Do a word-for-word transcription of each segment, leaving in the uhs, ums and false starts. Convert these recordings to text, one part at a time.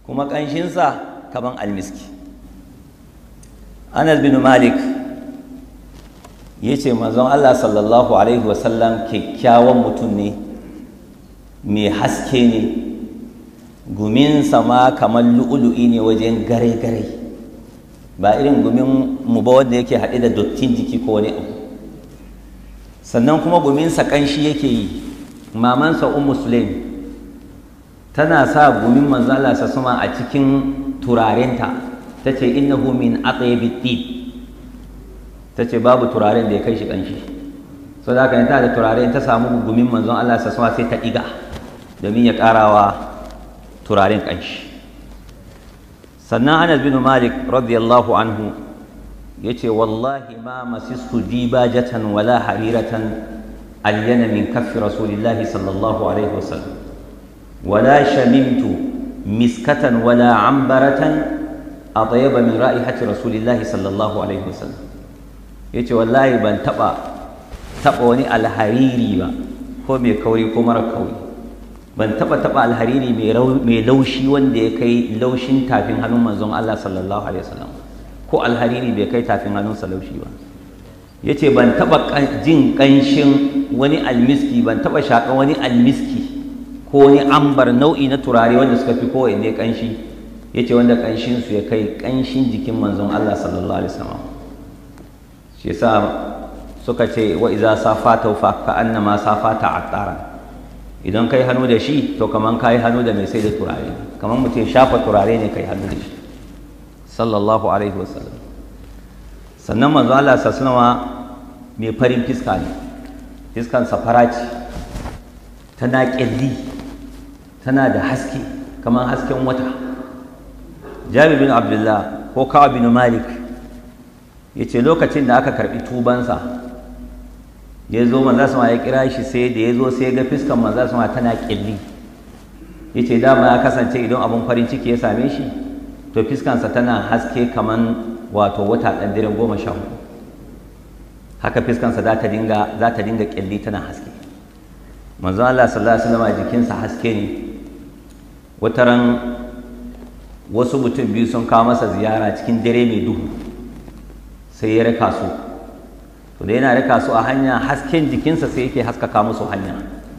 kuma ƙanshinsa kaman almiski. Anas bin Malik ya ce manzon Allah sallallahu alaihi wasallam kyakkyawan mutum ne, mai haske ne, guminsa ma kamar lu'ulu'i ne wajen gare-gare, ba irin gumin mu ba wanda yake haɗe da dottin jiki ko wani abu. Sannan kuma guminsa ƙanshi yake yi. Mamansa Ummu Sulaim tana sa gumin manzon Allah sallallahu a cikin turarenta, ta ce innahu min atayibit tib, ta ce babu turaren da ya kai shi ƙanshi. So da haka tana da turaren ta samu gumin manzon Allah sallallahu sai ta ɗiga domin ya ƙarawa turaren ƙanshi. Sannan Anas bin Malik radiyallahu anhu ya ce wallahi ma masistu dibajatan wala hariratan alyana min kaffi rasulillahi sallallahu alaihi wasallam wala shamimtu miskatan wala ambaratan atyaba min ra'ihati rasulillahi sallallahu alaihi wasallam. Yace wallahi ban taba taba wani alhariri ba, ko mai kauri ko mara kauri. Ban taba taba alhariri mai mai laushi wanda ya kai laushin tafin hannun manzon Allah sallallahu alaihi wasallam, ko alhariri bai kai tafin hannunsa laushi ba. Yace ban taba jin kanshin wani almiski, ban taba shaka wani almiski ko wani ambar nau'i na turare wanda suka fi kowanne kanshi, yace wanda kanshinsu ya kai kanshin jikin manzon Allah sallallahu alaihi wasallam. Shi yasa suka ce wa iza safata fa ka annama safata attara, idan kai hannu da shi to kaman kai hannu da mai sai da turare, kaman mutum shafa turare ne kai hannu da shi sallallahu alaihi wasallam. Sannan manzon Allah sallallahu alaihi wasallam mai farin fiska ne, fiskan safara ce, tana kyalli, tana da haske kaman hasken wata. Jabir bin Abdullah ko Ka'ab bin Malik ya ce lokacin da aka karbi tubansa ya zo manzo sama ya kira shi, sai da ya zo sai ga fiskan manzo sama tana kyalli. Ya ce dama ya kasance idan abun farin ciki ya same shi to fiskansa tana haske kaman wato wata ɗan daren goma sha hudu, haka fiskansa za ta dinga za ta dinga kyalli tana haske. Manzo Allah sallallahu alaihi wasallam jikinsa haske ne. Wataran wasu mutum biyu sun kawo masa ziyara cikin dare mai duhu, sai ya raka su. To da yana raka su a hanya, hasken jikinsa sai yake haskaka musu hanya.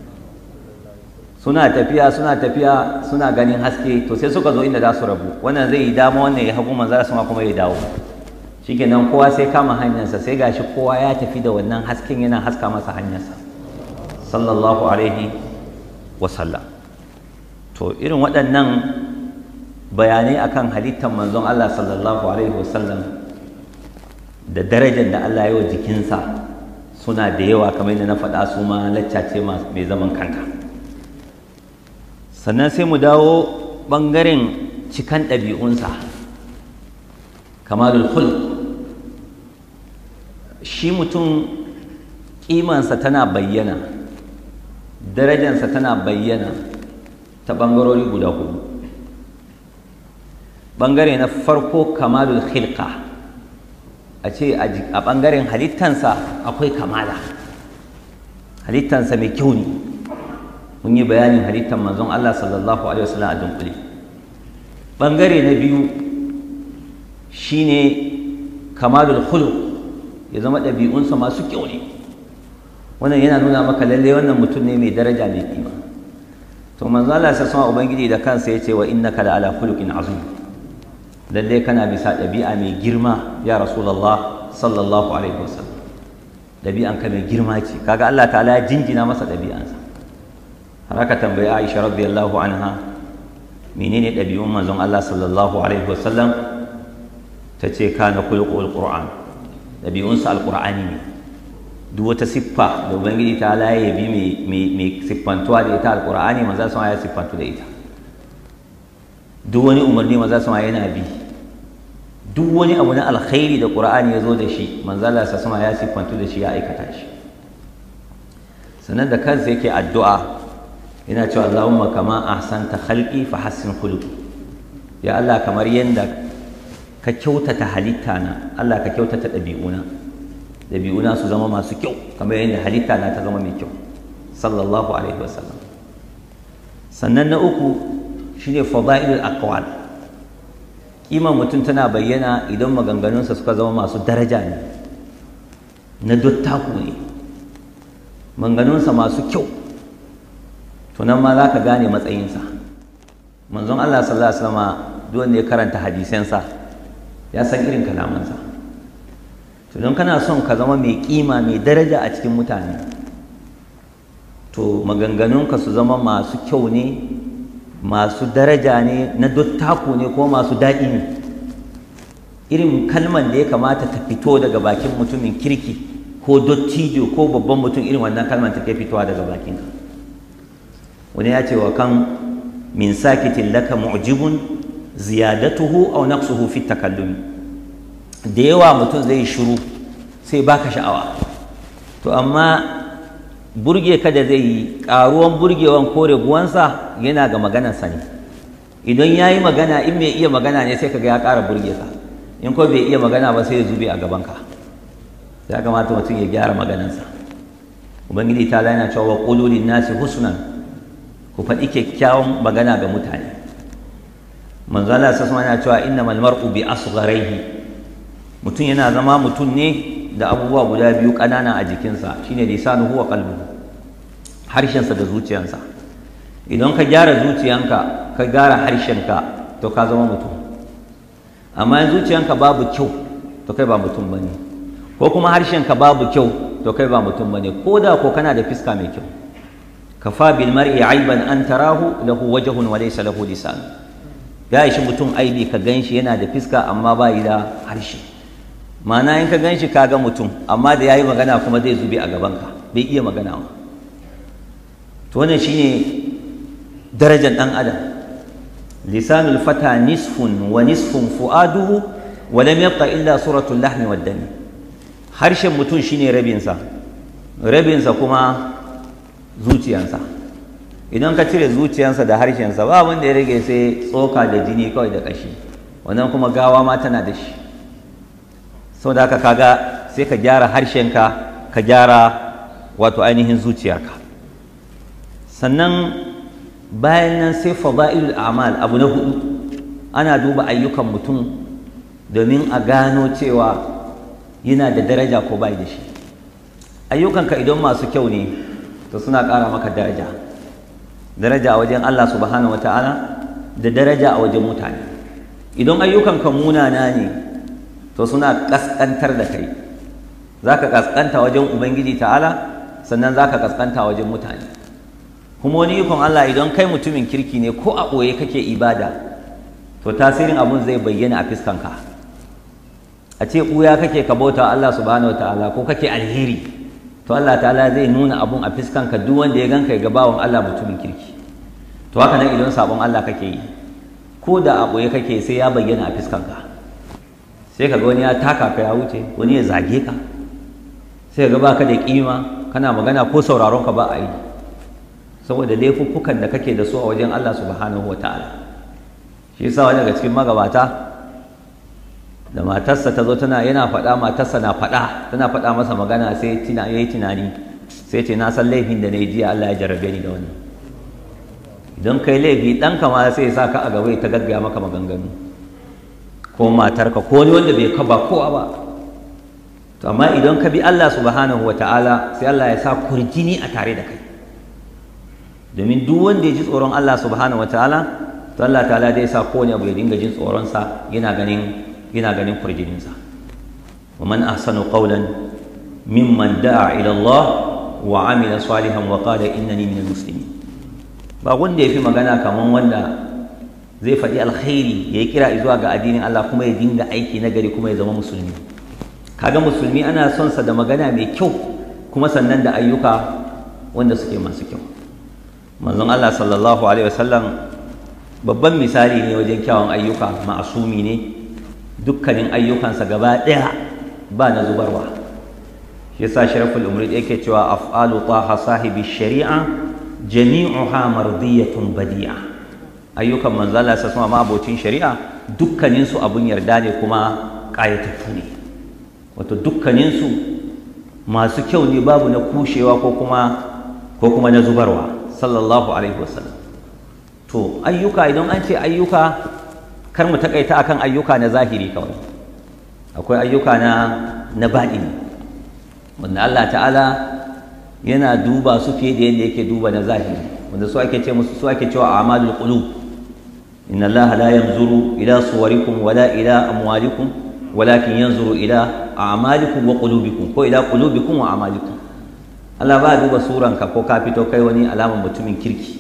Suna tafiya suna tafiya suna ganin haske, to sai suka zo inda za su rabu, wannan zai yi dama wannan ya hagu, manzara sama kuma ya dawo. Shikenan kowa sai kama hanyarsa, sai gashi kowa ya tafi da wannan hasken yana haska masa hanyarsa sallallahu alaihi wasallam. To irin waɗannan bayanai akan halittar manzon Allah sallallahu alaihi wasallam da darajar da Allah ya yi wa jikinsa suna da yawa, kamar yadda na faɗa su ma lacca ce mai zaman kanta. Sannan sai mu dawo ɓangaren cikan ɗabi'unsa, kamalul khulq. Shi mutum ƙimansa tana bayyana, darajarsa tana bayyana ta ɓangarori guda hudu. Ɓangare na farko kamalul khilqa, a ce a ɓangaren halittansa akwai kamala, halittansa mai kyau ne. Mun yi bayanin halittan manzon Allah sallallahu alaihi wasallam a dunkule. Ɓangare na biyu shine kamalul khuluq, ya zama ɗabi'unsa masu kyau ne. Wannan yana nuna maka lalle wannan mutum ne mai daraja mai kima. To manzon Allah sallallahu alaihi wasallam ubangiji da kansa ya ce wa innaka la ala khuluqin azim, lallai kana bisa ɗabi'a mai girma ya Rasulullah sallallahu alaihi wasallam. Ɗabi'anka mai girma ce, kaga Allah ta'ala ya jingina masa ɗabi'ansa. Har aka tambayi Aisha radiyallahu anha menene ɗabi'un manzon Allah sallallahu alaihi wasallam, ta ce kana khuluqul Qur'an, ɗabi'unsa alqur'ani ne. Duk wata siffa da ubangiji ta'ala ya bi mai siffantuwa da ita alqur'ani, manzon sa ya siffantu da ita. Duk wani umarni manzo sama yana bi, duk wani abu na alkhairi da Qur'ani ya zo da shi manzo Allah sama ya sifantu da shi, ya aikata shi. Sannan da kansa yake addu'a yana cewa Allahumma kama ahsanta khalqi fa hassin khuluqi, ya Allah kamar yanda ka kyautata halitta na, Allah ka kyautata ɗabi'una, ɗabi'una su zama masu kyau kamar yanda halitta na ta zama mai kyau sallallahu alaihi wasallam. Sannan na uku shine fadailul aqwal. Kiman mutum tana bayyana idan maganganunsa suka zama masu daraja ne, na dottaku ne, maganganunsa masu kyau, to nan ma za ka gane matsayinsa. Manzon Allah sallallahu alaihi wasallam duk wanda ya karanta hadisansa ya san irin kalamansa. To don kana son ka zama mai kima mai daraja a cikin mutane, to maganganunka su zama masu kyau ne, masu daraja ne, na dottaku ne ko masu daɗi ne. Irin kalman da ya kamata ta fito daga bakin mutumin kirki ko dottijo ko babban mutum, irin wannan kalman take fitowa daga bakinka. Wani ya ce wa kan min sakitin laka mu'jibun ziyadatuhu aw naqsuhu fi takallumi. Da yawa mutum zai shiru sai baka sha'awa, to amma burge ka da zai yi, ƙaruwan burgewan ko raguwansa yana ga maganarsa ne. Idan ya yi magana, in mai iya magana ne sai kaga ya ƙara burge ka, in ko bai iya magana ba sai ya zube a gabanka. Ya kamata mutum ya gyara maganarsa. Ubangiji ta yana cewa qulu lin-nasi husnan, ku faɗi kyakkyawan magana ga mutane. Manzo Allah sallallahu alaihi wasallam yana cewa innamal mar'u bi asgharihi, mutum yana zama mutum ne da abubuwa guda biyu ƙanana a jikinsa, shine lisanuhu wa qalbuhu, harshensa da zuciyansa. Idan ka gyara zuciyanka, ka gyara harshenka, to ka zama mutum. Amma in zuciyanka babu kyau, to kai ba mutum bane, ko kuma harshenka babu kyau, to kai ba mutum bane, ko da ko kana da fiska mai kyau. kafa bil mar'i aiban an tarahu lahu wajhun wa laysa lahu lisan. Ya ishi mutum aibi ka ganshi yana da fiska amma ba yi da harshe. Ma'ana in ka ganshi ka ga mutum, amma da yayi magana kuma zai zube a gabanka, bai iya magana ba. To wannan shine darajar dan adam. Lisanul fata nisfun wa nisfun fu'aduhu wa lam yabqa illa suratul lahmi wad dami. Harshen mutum shine rabinsa, rabinsa kuma zuciyansa. Idan ka cire zuciyansa da harshensa, ba wanda ya rage sai tsoka da jini kawai da kashi, wannan kuma gawa ma tana da shi. Saboda haka kaga sai ka gyara harshenka, ka gyara wato ainihin zuciyarka. Sannan bayan nan sai fadailul a'mal, abu na hudu, ana duba ayyukan mutum domin a gano cewa yana da daraja ko bai da shi. Ayyukanka idan masu kyau ne, to suna ƙara maka daraja, daraja a wajen Allah subhanahu wata'ala da daraja a wajen mutane. Idan ayyukanka munana ne, to suna ƙasƙantar da kai, za ka ƙasƙanta wajen Ubangiji ta'ala, sannan za ka ƙasƙanta wajen mutane. Kuma wani ikon Allah, idan kai mutumin kirki ne ko a ɓoye kake ibada, to tasirin abun zai bayyana a fiskanka. A ce ɓuya kake ka bauta Allah subhanahu wata'ala ko kake alheri, to Allah ta'ala zai nuna abun a fiskanka, duk wanda ya ganka ya ga bawan Allah mutumin kirki. To haka nan idan sabon Allah kake yi, ko da a ɓoye kake, sai ya bayyana a fiskanka. Sai ka ga wani ya taka ka ya wuce, wani ya zage ka, sai ka ga baka da kima, kana magana ko sauraron ka ba a yi, saboda laifuffukan da kake da su a wajen Allah subhanahu wata'ala. Shi yasa wani daga cikin magabata, da matarsa ta zo tana yana faɗa, matarsa na faɗa, tana faɗa masa magana, sai ya yi tunani, sai ce na san laifin da na yi jiya, Allah ya jarrabe ni da wannan. Idan kai laifi, ɗanka ma sai ya sa ka a gaba ta gaggaya maka maganganu, ko matarka ko wani wanda bai kaba kowa ba. To amma idan ka bi Allah subhanahu wata'ala, sai Allah ya sa kurjini a tare da kai, domin duk wanda ya ji tsoron Allah subhanahu wata'ala, to Allah ta'ala zai sa kowane abu ya dinga jin tsoronsa, yana ganin yana ganin kurjininsa. Wa man ahsanu qawlan mimman da'a ila Allah wa amila salihan wa qala innani minal muslimin. Ba wanda yafi magana kaman wanda zai faɗi alkhairi, ya yi kira zuwa ga addinin Allah, kuma ya dinga aiki na gari, kuma ya zama musulmi. Kaga musulmi ana son sa da magana mai kyau, kuma sannan da ayyuka wanda suke masu kyau. Manzon Allah sallallahu alaihi wasallam babban misali ne wajen kyawun ayyuka, ma'asumi ne, dukkanin ayyukansa gaba ɗaya ba na zubarwa. Shi yasa Sharaful Umrid yake cewa af'alu taha sahibi shari'a jami'uha mardiyatun badi'a. Ayyukan manzo Allah sallallahu alaihi wasallam abocin shari'a dukkanin su abun yarda ne kuma ƙayatattu ne. Wato dukkanin su masu kyau ne, babu na kushewa ko kuma ko kuma na zubarwa, sallallahu alaihi wasallam. to ayyuka idan an ce ayyuka kar mu takaita akan ayyuka na zahiri kawai, akwai ayyuka na na baɗini wanda Allah ta'ala yana duba su fiye da yadda yake duba na zahiri, wanda su ake ce musu su ake cewa a'malul qulub. inna Allah la yanzuru ila suwarikum wala ila amwalikum walakin yanzuru ila a'malikum wa qulubikum ko ila qulubikum wa a'malikum. Allah ba duba suranka ko ka fito kai wani alaman mutumin kirki,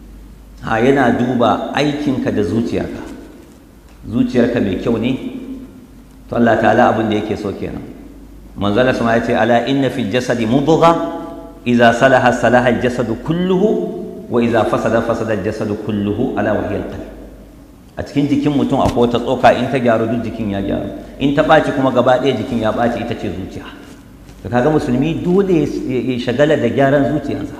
ha yana duba aikinka da zuciyarka. Zuciyarka mai kyau ne to Allah ta'ala abin da yake so kenan. manzala sama ya ce ala inna fil jasadi mudgha idza salaha salaha al jasadu kulluhu wa idza fasada fasada al jasadu kulluhu ala wa hiya al qalb. A cikin jikin mutum akwai wata tsoka, in ta gyaru duk jikin ya gyaru, in ta ɓaci kuma gaba ɗaya jikin ya ɓaci, ita ce zuciya. to kaga musulmi dole ya shagala da gyaran zuciyarsa,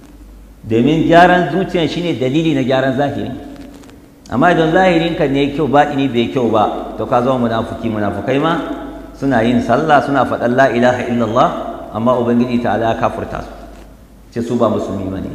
domin gyaran zuciya shine dalili na gyaran zahiri. amma idan zahirinka ne kyau baɗini bai kyau ba, to ka zama munafuki. munafukai ma suna yin sallah suna faɗan la ilaha illallah, amma ubangiji ta'ala ya kafurta su, ce su ba musulmi ba ne.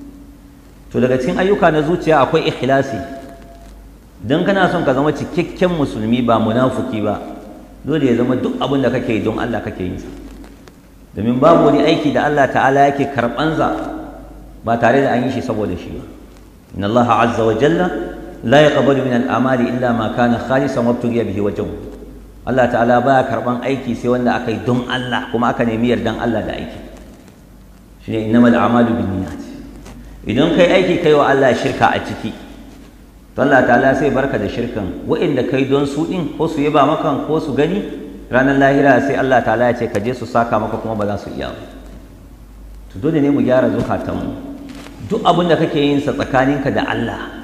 to daga cikin ayyuka na zuciya akwai ikhlasi. don kana son ka zama cikakken musulmi ba munafuki ba, dole ya zama duk abin da kake yi don Allah kake yin sa, domin babu wani aiki da Allah ta'ala yake karɓansa ba tare da an yi shi saboda shi ba. inna Allah azza wa jalla la yaqbalu min al-amali illa ma kana khalisan wabtughiya bihi wajhu. Allah ta'ala baya karban aiki sai wanda aka yi don Allah kuma aka nemi yardan Allah da aiki. shine innamal a'malu binniyat. idan kai aiki kai wa Allah shirka a ciki, to Allah ta'ala sai barka da shirkan. wa'inda kai don su din ko su yaba maka ko su gani, ranar lahira sai Allah ta'ala ya ce ka je su saka maka kuma ba za su iya ba. to dole ne mu gyara zukatanmu. duk abin da kake yin sa tsakaninka da Allah,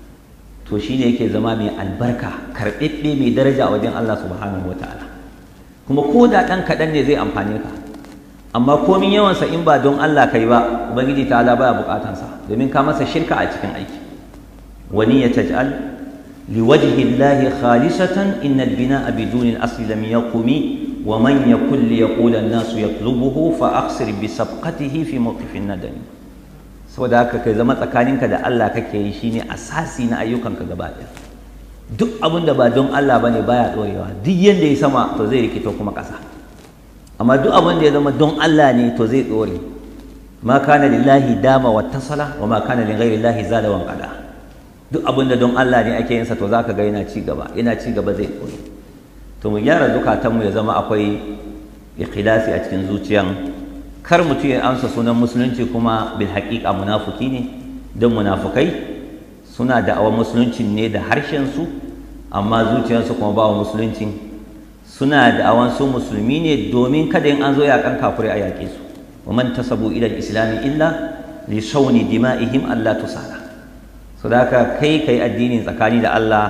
to shi ne yake zama mai albarka, karɓaɓɓe, mai daraja a wajen Allah subhanahu wa ta'ala. kuma ko da ɗan kaɗan ne zai amfane ka, amma komin yawansa in ba don Allah kai ba, ubangiji ta'ala baya buƙatansa, domin ka masa shirka a cikin aiki. wani ya taj'al liwajhi llahi khalisatan innal bina'a biduni al-asli lam yaqumi wa man yakul yaqulu an-nasu yatlubuhu fa aqsir bi sabqatihi fi mawqifin nadami. saboda haka kai zama tsakaninka da Allah kake yi shine asasi na ayyukanka gaba ɗaya. duk abin da ba don Allah bane baya ɗorewa, duk yanda ya sama to zai rikito kuma ƙasa, amma duk abin da ya zama don Allah ne to zai ɗore. ma kana lillahi dama wa tasala wa ma kana li ghairi llahi zala wa qada. duk abin da don Allah ne ake yin sa to zaka ga yana ci gaba, yana ci gaba zai ɗore. to mu gyara zukatanmu ya zama akwai ikhlasi a cikin zuciyan. kar mutum ya amsa sunan musulunci kuma bil haƙiƙa munafuki ne, don munafukai suna da'awar musuluncin ne da harshensu, amma zuciyarsu kuma ba wa musuluncin. suna da'awar su musulmi ne domin kada in an zo yaƙan kafirai a yaƙe su. wa man tasabu ila al-islami illa li shawni dima'ihim alla tusala. so da haka kai kai addinin tsakani da Allah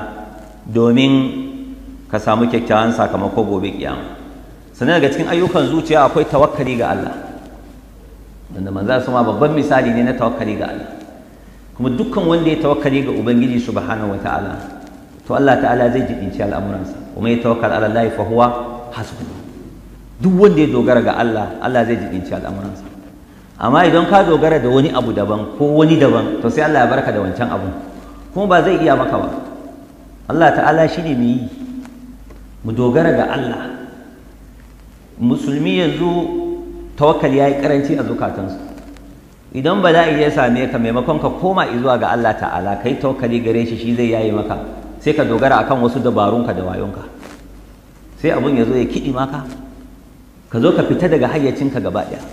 domin ka samu kyakkyawan sakamako gobe kiyama. sannan daga cikin ayyukan zuciya akwai tawakkali ga Allah, wanda manzo sama babban misali ne na tawakkali ga Allah. kuma dukkan wanda ya tawakkali ga ubangiji subhanahu wataala, to Allah ta'ala zai jibinci al'amuransa. kuma ya tawakkal ala Allah fa huwa hasbuh. duk wanda ya dogara ga Allah, Allah zai jibinci al'amuransa. amma idan ka dogara da wani abu daban ko wani daban, to sai Allah ya barka da wancan abun, kuma ba zai iya maka ba. Allah ta'ala shine mai yi. mu dogara ga Allah. musulmi yanzu tawakkali ya yi karanci a zukatansu. idan bala'i ya same ka, maimakon ka koma zuwa ga Allah ta'ala kai tawakkali gare shi, shi zai yayi maka, sai ka dogara akan wasu dabarunka da wayonka, sai abun ya zo ya kiɗi maka, ka zo ka fita daga hayyacinka gaba ɗaya.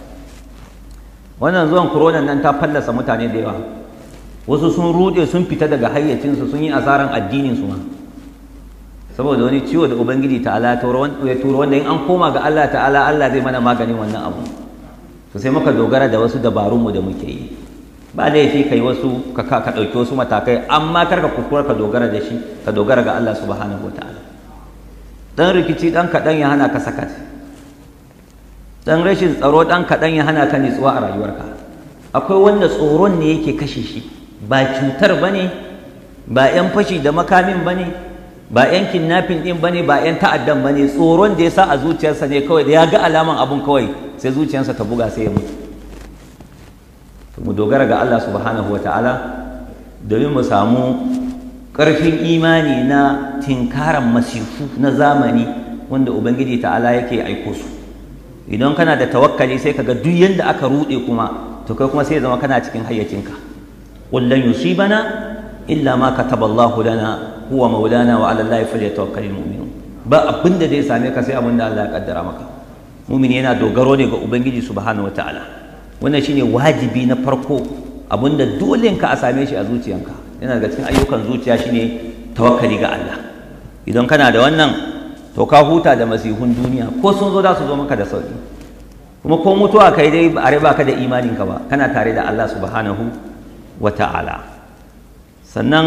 wannan zuwan koronan nan ta fallasa mutane da yawa, wasu sun ruɗe sun fita daga hayyacinsu, sun yi asaran addininsu ma, saboda wani ciwo da ubangiji ta'ala ya turo wanda in an koma ga Allah ta'ala Allah zai mana maganin wannan abu. to sai muka dogara da wasu dabarunmu da muke yi. ba laifi kai wasu ka ka ɗauki wasu matakai, amma kar ka kuskura ka dogara da shi, ka dogara ga Allah subhanahu wataala. dan rikici dan kaɗan ya hana ka sakat, dan rashin tsaro dan kaɗan ya hana ka nitsuwa a rayuwarka. akwai wanda tsoron ne yake kashe shi, ba cutar bane, ba 'yan fashi da makamin bane, ba 'yan kidnapping din bane, ba 'yan ta'addan bane. tsoron da ya sa a zuciyarsa ne kawai, da ya ga alaman abun kawai sai zuciyarsa ta buga sai ya mutu. to mu dogara ga Allah subhanahu wataala, domin mu samu ƙarfin imani na tinkaran masifu na zamani wanda ubangiji ta'ala yake aiko su. Idan kana da tawakkali sai kaga duk yanda aka rude kuma to kai kuma sai ya zama kana cikin hayyacinka. qul lan yusibana illa ma kataballahu lana huwa maulana wa 'ala allahi falyatawakkalul mu'minun. Ba abin da zai same ka sai abin da Allah ya kaddara maka. Mu'mini yana dogaro ne ga ubangiji subhanahu wataala. Wannan shine wajibi na farko, abinda dole ka a same shi a zuciyanka. Yana daga cikin ayyukan zuciya shine tawakkali ga Allah. Idan kana da wannan to ka huta da masihun duniya, ko sun zo za su zo maka da sauki. Kuma ko mutuwa kai dai ba a riba ka da imaninka ba, kana tare da Allah subhanahu wata'ala. Sannan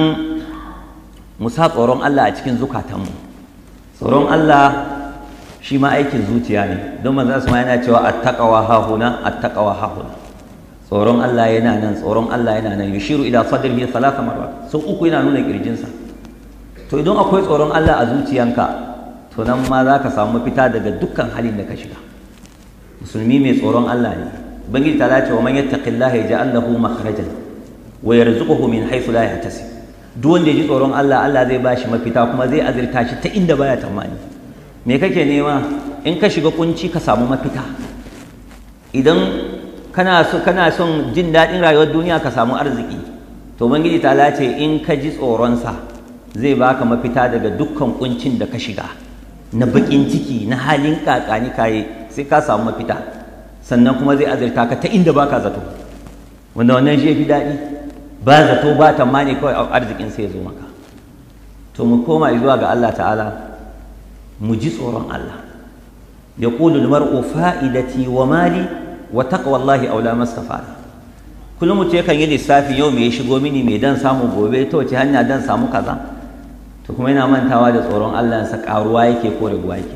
mu sa tsoron Allah a cikin zukatanmu. Tsoron Allah shi ma aikin zuciya ne, don manzon sama yana cewa attaqwa hahuna attaqwa hahuna. Tsoron Allah yana nan, tsoron Allah yana nan. Yushiru ila sadrihi thalatha marrat, sau uku yana nuna kirjinsa. To idan akwai tsoron Allah a zuciyanka, to nan ma za ka samu mafita daga dukkan halin da ka shiga. Musulmi mai tsoron Allah ne. Ubangiji ta ce wa man yattaqillaha yaj'al lahu makhrajan wa yarzuquhu min haythu la yahtasib. Duk wanda ya ji tsoron Allah, Allah zai bashi mafita kuma zai azurta shi ta inda baya tsammani. Me kake nema? In ka shiga kunci ka samu mafita. Idan kana so kana son jin daɗin rayuwar duniya ka samu arziki, to Ubangiji ta ce in ka ji tsoronsa zai baka mafita daga dukkan kuncin da ka shiga. Na bakin ciki, na halin kakani kaye, sai ka samu mafita. Sannan kuma zai azurta ka ta inda baka zato, wanda wannan shi fi daɗi. Ba zato ba tamani, kawai arzikin sai ya zo maka. To mu koma zuwa ga Allah ta'ala, mu ji tsoron Allah. Yaqulu al-mar'u fa'idati wa mali wa taqwallahi aula mastafada. Kullum mutum yakan yi lissafi, yau me ya shigo mini, me dan samu gobe, ta wace hanya dan samu kaza. To kuma yana mantawa da tsoron Allah sa karuwa yake ko raguwa yake.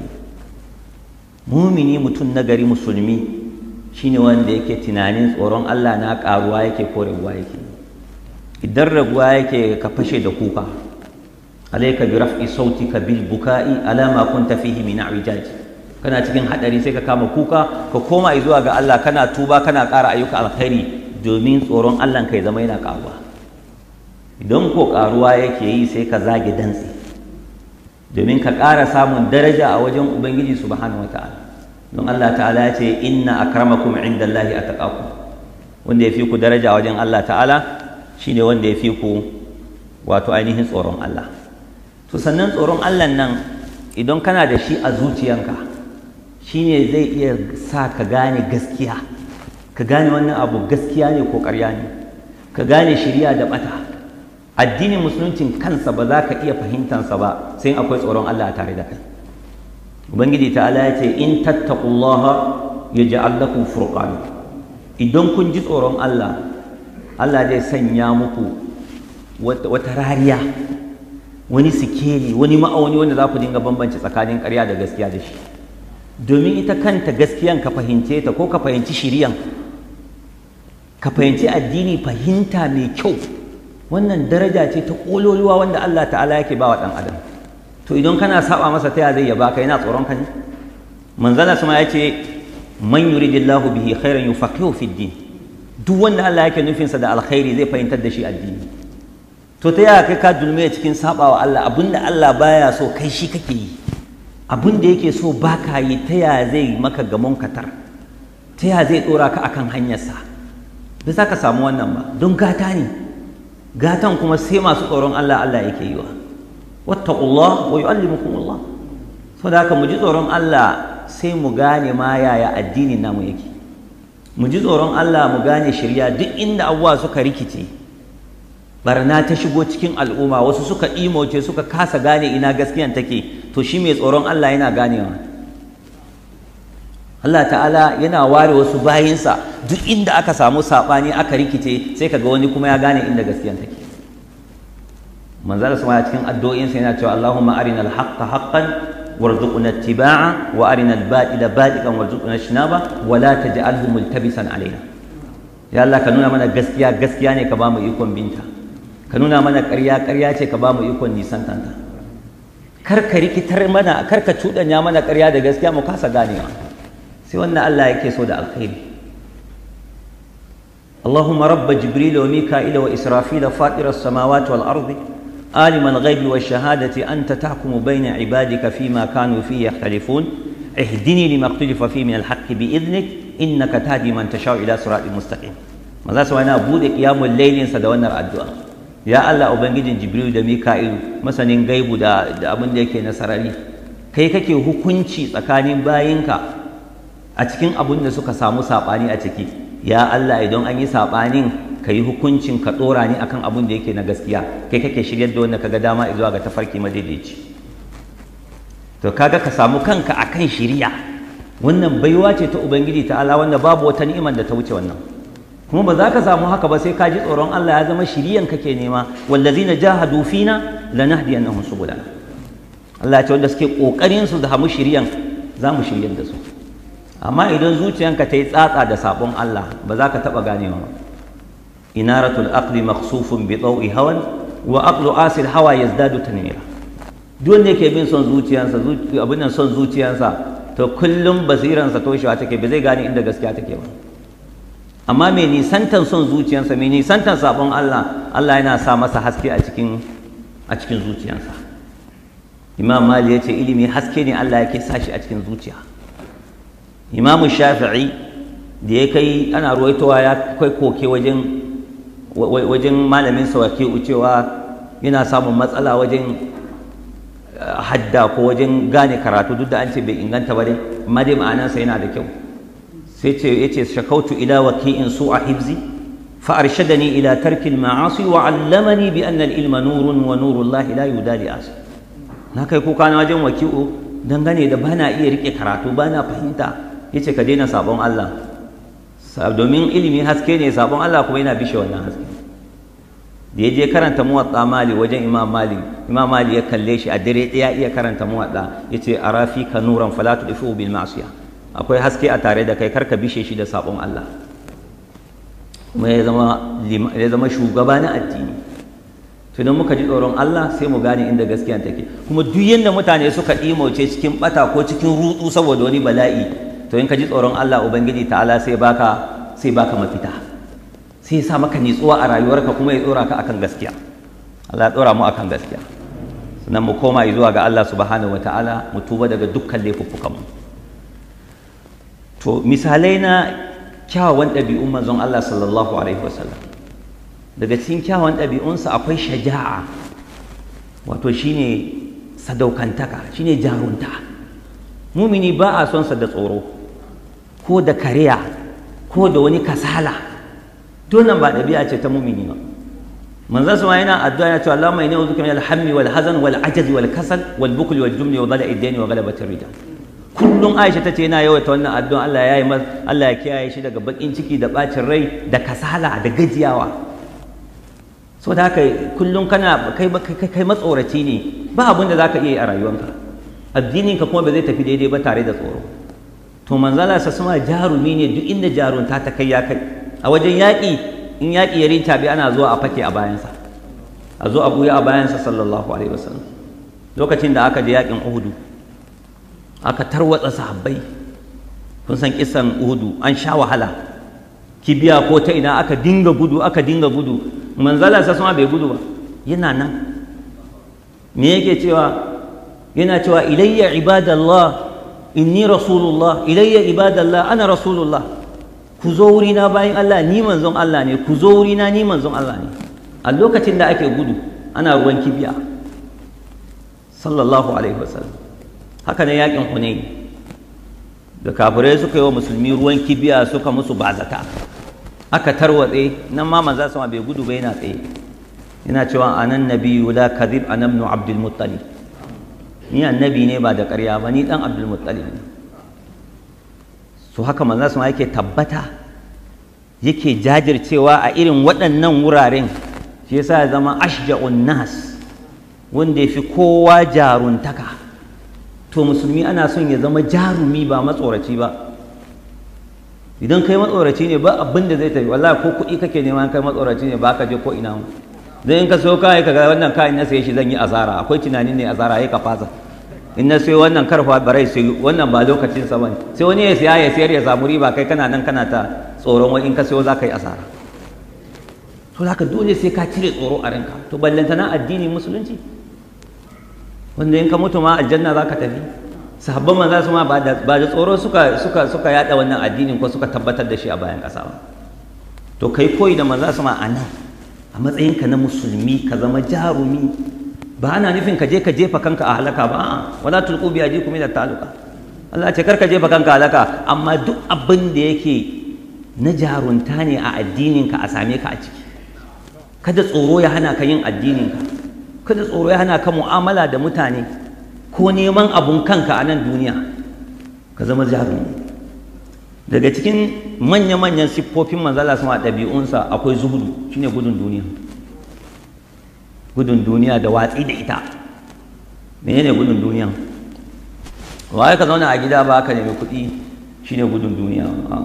Mumini mutum nagari musulmi shine wanda yake tunanin tsoron Allah na karuwa yake ko raguwa yake. Idan raguwa yake ka fashe da kuka. Alayka bi raf'i sautika bil buka'i ala ma kunta fihi min i'jaj. Kana cikin hadari sai ka kama kuka, ka koma zuwa ga Allah, kana tuba, kana ƙara ayyuka alkhairi domin tsoron Allah kai zama yana karuwa. Idan ko karuwa yake yi sai ka zage dantse domin ka ƙara samun daraja a wajen Ubangiji subhanahu wata'ala. Don Allah ta'ala ya ce inna akramakum indallahi ataqakum. Wanda ya fi ku daraja a wajen Allah ta'ala shine wanda ya fi ku wato ainihin tsoron Allah. To sannan tsoron Allah nan idan kana da shi a zuciyanka shine zai iya sa ka gane gaskiya, ka gane wannan abu gaskiya ne ko ƙarya ne, ka gane shiriya da bata. Addinin musuluncin kansa ba za ka iya fahimtansa ba sai akwai tsoron Allah tare da kai. Ubangiji ta'ala ya ce in tattaqullaha yaj'al lakum furqan. Idan kun ji tsoron Allah, Allah zai sanya muku wata rariya, wani sikeli, wani ma'auni wanda za ku dinga bambance tsakanin ƙarya da gaskiya da shi. Domin ita kanta gaskiyan ka fahimce ta ko ka fahimci shiriyan, ka fahimci addini fahimta mai kyau, wannan daraja ce ta ƙololuwa wanda Allah ta'ala yake ba wa ɗan adam. To idan kana saba masa ta ya zai yaba ka, yana tsoron ka ne? Manzala sama ya ce man yuridillahu bihi khairan yufaqihu fid din. Duk wanda Allah yake nufinsa da alkhairi zai fahimtar da shi addini. To ta yaya kai ka dulmiya cikin sabawa Allah, abinda Allah baya so kai shi kake yi, abinda yake so baka yi, ta yaya zai maka gamon katar, ta yaya zai dora ka akan hanyarsa? Ba za ka samu wannan ba, don gata ne. Gatan kuma sai masu tsoron Allah Allah yake yi wa. Wattaqullah wa yu'allimukumullah. Saboda haka mu ji tsoron Allah sai mu gane ma yaya addinin namu yake. Mu ji tsoron Allah mu gane shirya. Duk inda abubuwa suka rikice, barna ta shigo cikin al'umma, wasu suka imoce suka kasa gane ina gaskiyan take, to shi mai tsoron Allah yana ganewa. Allah ta'ala yana ware wasu bayinsa, duk inda aka samu saɓani aka rikice sai kaga wani kuma ya gane inda gaskiyan take. Manzala sama cikin addu'o'insa yana cewa Allahumma arina al-haqqa haqqan warzuqna ittiba'a wa arina al-batila batilan warzuqna ijtinaba wa la taj'alhu multabisan alaina. Ya Allah, ka nuna mana gaskiya gaskiya ne, ka ba mu ikon binta, ka nuna mana ƙarya ƙarya ce, ka ba mu ikon nisan tanta. Kar ka rikitar mana, kar ka cuɗanya mana ƙarya da gaskiya mu kasa ganewa. Sai wannan Allah yake so da alkhairi. اللهم رب جبريل وميكائيل وإسرافيل فاطر السماوات والأرض عالم الغيب والشهادة أنت تحكم بين عبادك فيما كانوا فيه يختلفون اهدني لما اختلف فيه من الحق بإذنك إنك تهدي من تشاء إلى صراط مستقيم. maza su wani buɗe ƙiyamun lailinsa da wannan addu'a. Ya Allah Ubangijin Jibril da Mika'ilu masanin gaibu da abin da yake na sarari, kai kake hukunci tsakanin bayinka a cikin abin da suka samu saɓani a ciki. Ya Allah idan an yi saɓanin ka yi hukuncin ka ɗora ni akan abin da yake na gaskiya, kai kake shiryar da wanda kaga dama zuwa ga tafarki madaidaici. To kaga ka samu kanka akan shiriya, wannan baiwa ce ta Ubangiji ta'ala wanda babu wata ni'imar da ta wuce wannan. Kuma ba za ka samu haka ba sai ka ji tsoron Allah ya zama shiriyan kake nema, wallazina jahadu fina lanahdiyannahum subulana. Allah ya ce wanda suke kokarin su da hamu shiriyan za mu shiryar da su. Amma idan zuciyanka ta yi tsatsa da sabon Allah ba za ka taba ganewa ba. Inaratul aqli makhsufun bi dawi hawan wa aqlu asil hawa yazdadu tanwira. Duk wanda yake bin son zuciyansa abin nan son zuciyansa to kullum basiransa toshewa take ba zai gane inda gaskiya take ba. Amma mai nisantan son zuciyarsa, mai nisantan sabon Allah, Allah yana sa masa haske a cikin a cikin zuciyarsa. Imam Mali ya ce ilimi haske ne Allah yake sa shi a cikin zuciya. Imam Shafi'i da ya kai ana ruwaitowa ya kai koke wajen wajen malamin sa Waqi'u cewa yana samun matsala wajen hadda ko wajen gane karatu, duk da an ce bai inganta ba dai, amma dai ma'anarsa yana da kyau. sai ce yace shakautu ila waqi'in su'a hibzi fa arshadani ila tarki al-ma'asi wa 'allamani bi anna al-ilma nurun wa nurullahi la yudali as. Na kai kuka na wajen waqi'u dangane da bana iya rike karatu, bana fahimta, yace ka daina sabon Allah domin ilimi haske ne, sabon Allah kuma yana bishe wannan haske. Da ya je karanta muwatta Mali wajen Imam Mali, Imam Mali ya kalle shi a dare ɗaya iya karanta muwatta, yace arafi ka nuran fala tudfu bil ma'siyah, akwai haske a tare da kai, karka bishe shi da sabon Allah. Kuma ya zama ya zama shugaba na addini. To idan muka ji tsoron Allah sai mu gane inda gaskiya take. Kuma duk yanda mutane suka ɗimauce cikin bata ko cikin rutsu saboda wani bala'i, to in ka ji tsoron Allah Ubangiji ta'ala sai baka sai baka mafita. Sai ya sa maka nitsuwa a rayuwarka kuma ya tsora ka akan gaskiya. Allah ya tsora mu akan gaskiya. Sannan mu koma zuwa ga Allah subhanahu wataala, mu tuba daga dukkan laifuffukanmu. To misalai na kyawawan ɗabi'un manzon Allah sallallahu alaihi wasallam, daga cikin kyawawan ɗabi'unsa akwai shaja'a, wato shine sadaukantaka, shine jarunta. Mumini ba a son sa da tsoro ko da kariya ko da wani kasala, donan ba ɗabi'a ce ta mumini ba. manzon sama yana addu'a yana cewa Allahumma inni a'udhu min al-hammi wal hazan wal ajazi wal kasal wal bukli wal jumli wa dala'i ad-dayn wa ghalabati ar-rijal. Kullum Aisha ta ce yana yawaita wannan addu'a, Allah ya yi masa, Allah ya kiyaye shi daga bakin ciki da bacin rai da kasala da gajiyawa. So da haka kullum kana kai kai matsoraci ne, ba abin da zaka iya yi a rayuwanka. Addinin ka kuma ba zai tafi daidai ba tare da tsoro. To manzala sa sama jarumi ne, duk inda jarunta ta kai ya kai. A wajen yaƙi, in yaƙi ya rinta bi ana zuwa a fake a bayansa, a zo a buya a bayansa sallallahu alaihi wasallam. Lokacin da aka je yaƙin Uhudu, aka tarwatsa sahabbai, kun san kisan Uhudu, an sha wahala, kibiya ko ta ina aka dinga gudu aka dinga gudu, manzala sa sama bai gudu ba, yana nan. Me yake cewa? Yana cewa ilayya ibadallah inni rasulullah, ilayya ibadallah ana rasulullah, ku zo wurina bayan Allah, ni manzon Allah ne, ku zo wurina ni manzon Allah ne. A lokacin da ake gudu ana ruwan kibiya sallallahu alaihi wasallam. Haka ne yakin Hunayn, da kafirai suka yi wa musulmi ruwan kibiya suka musu bazata, aka tarwatse, nan ma manzo sama bai gudu ba, yana tsaye yana cewa anan nabiyyu la kadhib ana ibn Abdul Muttalib, ni annabi ne ba da ƙarya ba, ni dan Abdul Muttalib ne. So haka manzo sama yake tabbata, yake jajircewa a irin waɗannan wuraren. Shi yasa ya zama ashja'un nas, wanda yafi kowa jaruntaka. To musulmi ana son ya zama jarumi ba matsoraci ba. Idan kai matsoraci ne ba abin da zai tafi, wallahi ko kuɗi kake nema kai matsoraci ne ba ka je ko ina. Zai in ka sayo kayan ka ga wannan kayan na saye shi zan yi asara, akwai tunanin ne asara ya ka fasa. In na sayo wannan karfa barai sai wannan ba lokacin sa bane, sai wani ya siya ya sayar ya samu riba, kai kana nan kana ta tsoron wani in ka sayo za ka yi asara. to haka dole sai ka cire tsoro a ranka. To ballantana addini musulunci wanda in ka mutu ma aljanna za ka tafi. Sahabban manzo su ma ba da tsoro suka suka suka yada wannan addinin ko suka tabbatar da shi a bayan ƙasa ba. To kai koyi da manzo su ma anan a matsayinka na musulmi ka zama jarumi, ba ana nufin ka je ka jefa kanka a halaka ba, a'a wala tulqu bi aydikum ila taluka. Allah ce kar ka jefa kanka a halaka, amma duk abin da yake na jarunta ne a addininka a same ka a ciki. Kada tsoro ya hana ka yin addininka, kada tsoro ya hana ka mu'amala da mutane ko neman abun kanka a nan duniya, ka zama jarumi. Daga cikin manya-manyan siffofin manzala sama ɗabi'unsa akwai zuhudu, shine gudun duniya. Gudun duniya da watsi da ita. Menene gudun duniya? Waye ka zauna a gida ba ka nemi kuɗi, shine gudun duniya.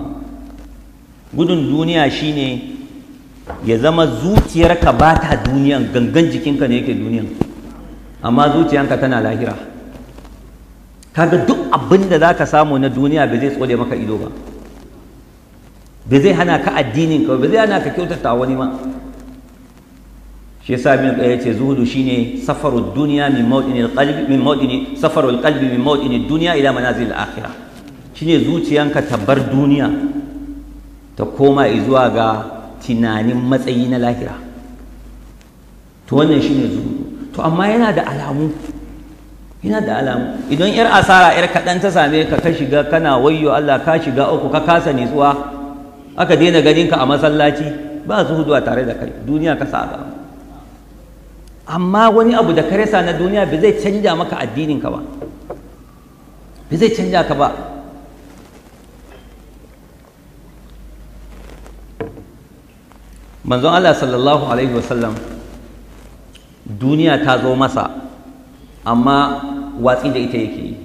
Gudun duniya shine ya zama zuciyarka ba ta duniyan, gangan jikinka ne yake duniyan, amma zuciyanka tana lahira. Kaga duk abin da za ka samu na duniya ba zai tsole maka ido ba, ba zai hana ka addinin ka, ba zai hana ka kyautata wani ma. Shi yasa min ya ce zuhudu shine safarud duniya min mawdinil qalbi min mawdini safarul qalbi min mawdinid dunya ila manazil al-akhirah. Shine zuciyanka ta bar duniya ta koma zuwa ga tunanin matsayi na lahira. To wannan shine zuhudu. To amma yana da alamu, yana da alamu. Idan yar asara yar kaɗan ta same ka, ka shiga kana wayyo Allah, ka shiga uku, ka kasa nitsuwa, aka daina ganin ka a masallaci, ba zuhudu a tare da kai, duniya ka sa gaba. Amma wani abu da ka rasa na duniya bai zai canja maka addinin ka ba, bai zai canja ka ba. Manzon Allah sallallahu alaihi wasallam duniya ta zo masa, amma watsi da ita yake yi.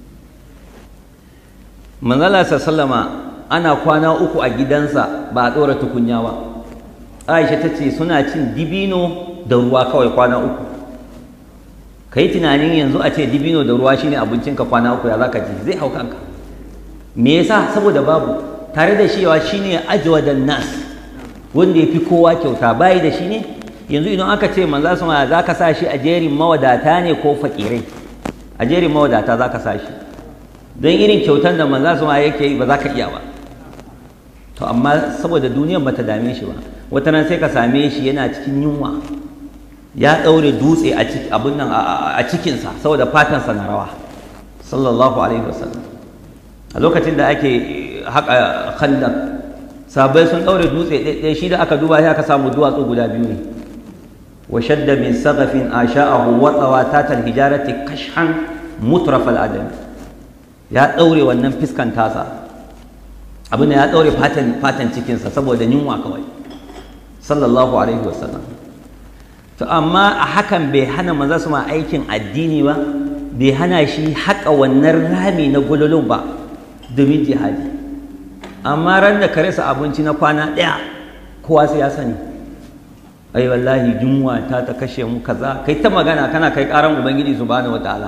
Manzon Allah sallama ana kwana uku a gidansa ba a ɗora tukunya ba. Aisha ta ce suna cin dibino da ruwa kawai kwana uku. Ka yi tunanin yanzu a ce dibino da ruwa shine abincinka kwana uku, ya za ka ji? Zai hau kanka. Me yasa? Saboda babu, tare da cewa shine ajwadan nas, wanda ya fi kowa kyauta, bayi da shi ne. Yanzu idan aka ce manzo su ma za ka sa shi a jerin mawadata ne ko fakirai? A jerin mawadata za ka sa shi, don irin kyautan da manzo su ma yake yi ba za ka iya ba. To amma saboda duniyar ba ta dame shi ba, wata nan sai ka same shi yana cikin yunwa, ya ɗaure dutse a cikin abin nan a cikinsa saboda fatansa na rawa, sallallahu alaihi wasallam. A lokacin da ake haƙa khandak, sabai sun ɗaure dutse ɗaya, shi da aka duba sai aka samu duwatsu guda biyu ne. Wa shadda min saghafin asha'ahu wa tsawatat hijarati kashhan mutraf al-adam. Ya ɗaure wannan fiskan tasa, abin da ya ɗaure fatan fatan cikinsa saboda yunwa kawai, sallallahu alaihi wasallam. To amma a hakan bai hana manzo su ma aikin addini ba, bai hana shi haƙa wannan rami na gululun ba domin jihadi. Amma ran da ka rasa abinci na kwana ɗaya, kowa sai ya sani, ai wallahi yunwa ta ta kashe mu kaza, kai ta magana kana kai ƙaran ubangiji subhanahu wataala.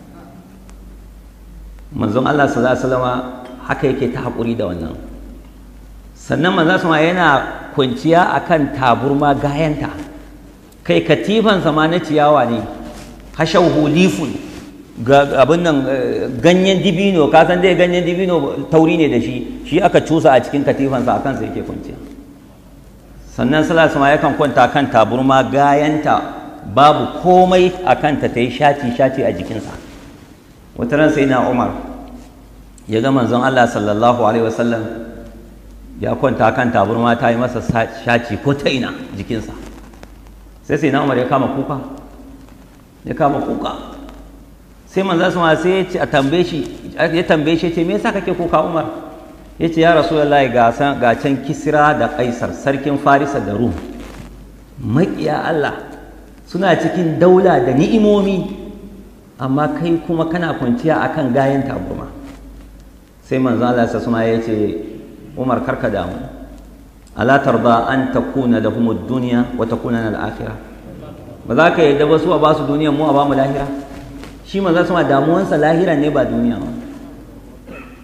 Manzon Allah sallallahu alaihi wasallam haka yake ta haƙuri da wannan. Sannan manzo su ma yana kwanciya akan taburma gayanta, kai katifansa ma na ciyawa ne, hashauhu lifun, ga abin nan ganyen dibino, ka san dai ganyen dibino tauri ne da shi, shi aka cusa a cikin katifansa, a kansa yake kwanciya. Sannan sallallahu alaihi yakan kwanta kan taburma gayanta, babu komai a kanta, ta yi shati shati a jikinsa. Wata ran sai na Umar ya ga manzon Allah sallallahu alaihi wasallam ya kwanta kan taburma, ta yi masa shati ko ta ina jikinsa. Sai sai na Umar ya kama kuka, ya kama kuka. Sai manzo sama sai ya ce a tambaye shi, ya tambaye shi ce me yasa kake kuka Umar? Ya ce ya Rasulullahi ga san ga can Kisra da Kaisar, sarkin Farisa da Rum, maƙiya Allah, suna cikin daula da ni'imomi, amma kai kuma kana kwanciya akan gayan taburma. Sai manzo Allah sa sama ya ce Umar karka damu, ala tarda an takuna lahum ad-dunya wa takuna lana al-akhirah. Ba za ka yadda ba su a ba su duniya, mu a ba mu lahira? Shi manzo sama damuwansa lahira ne ba duniya ba.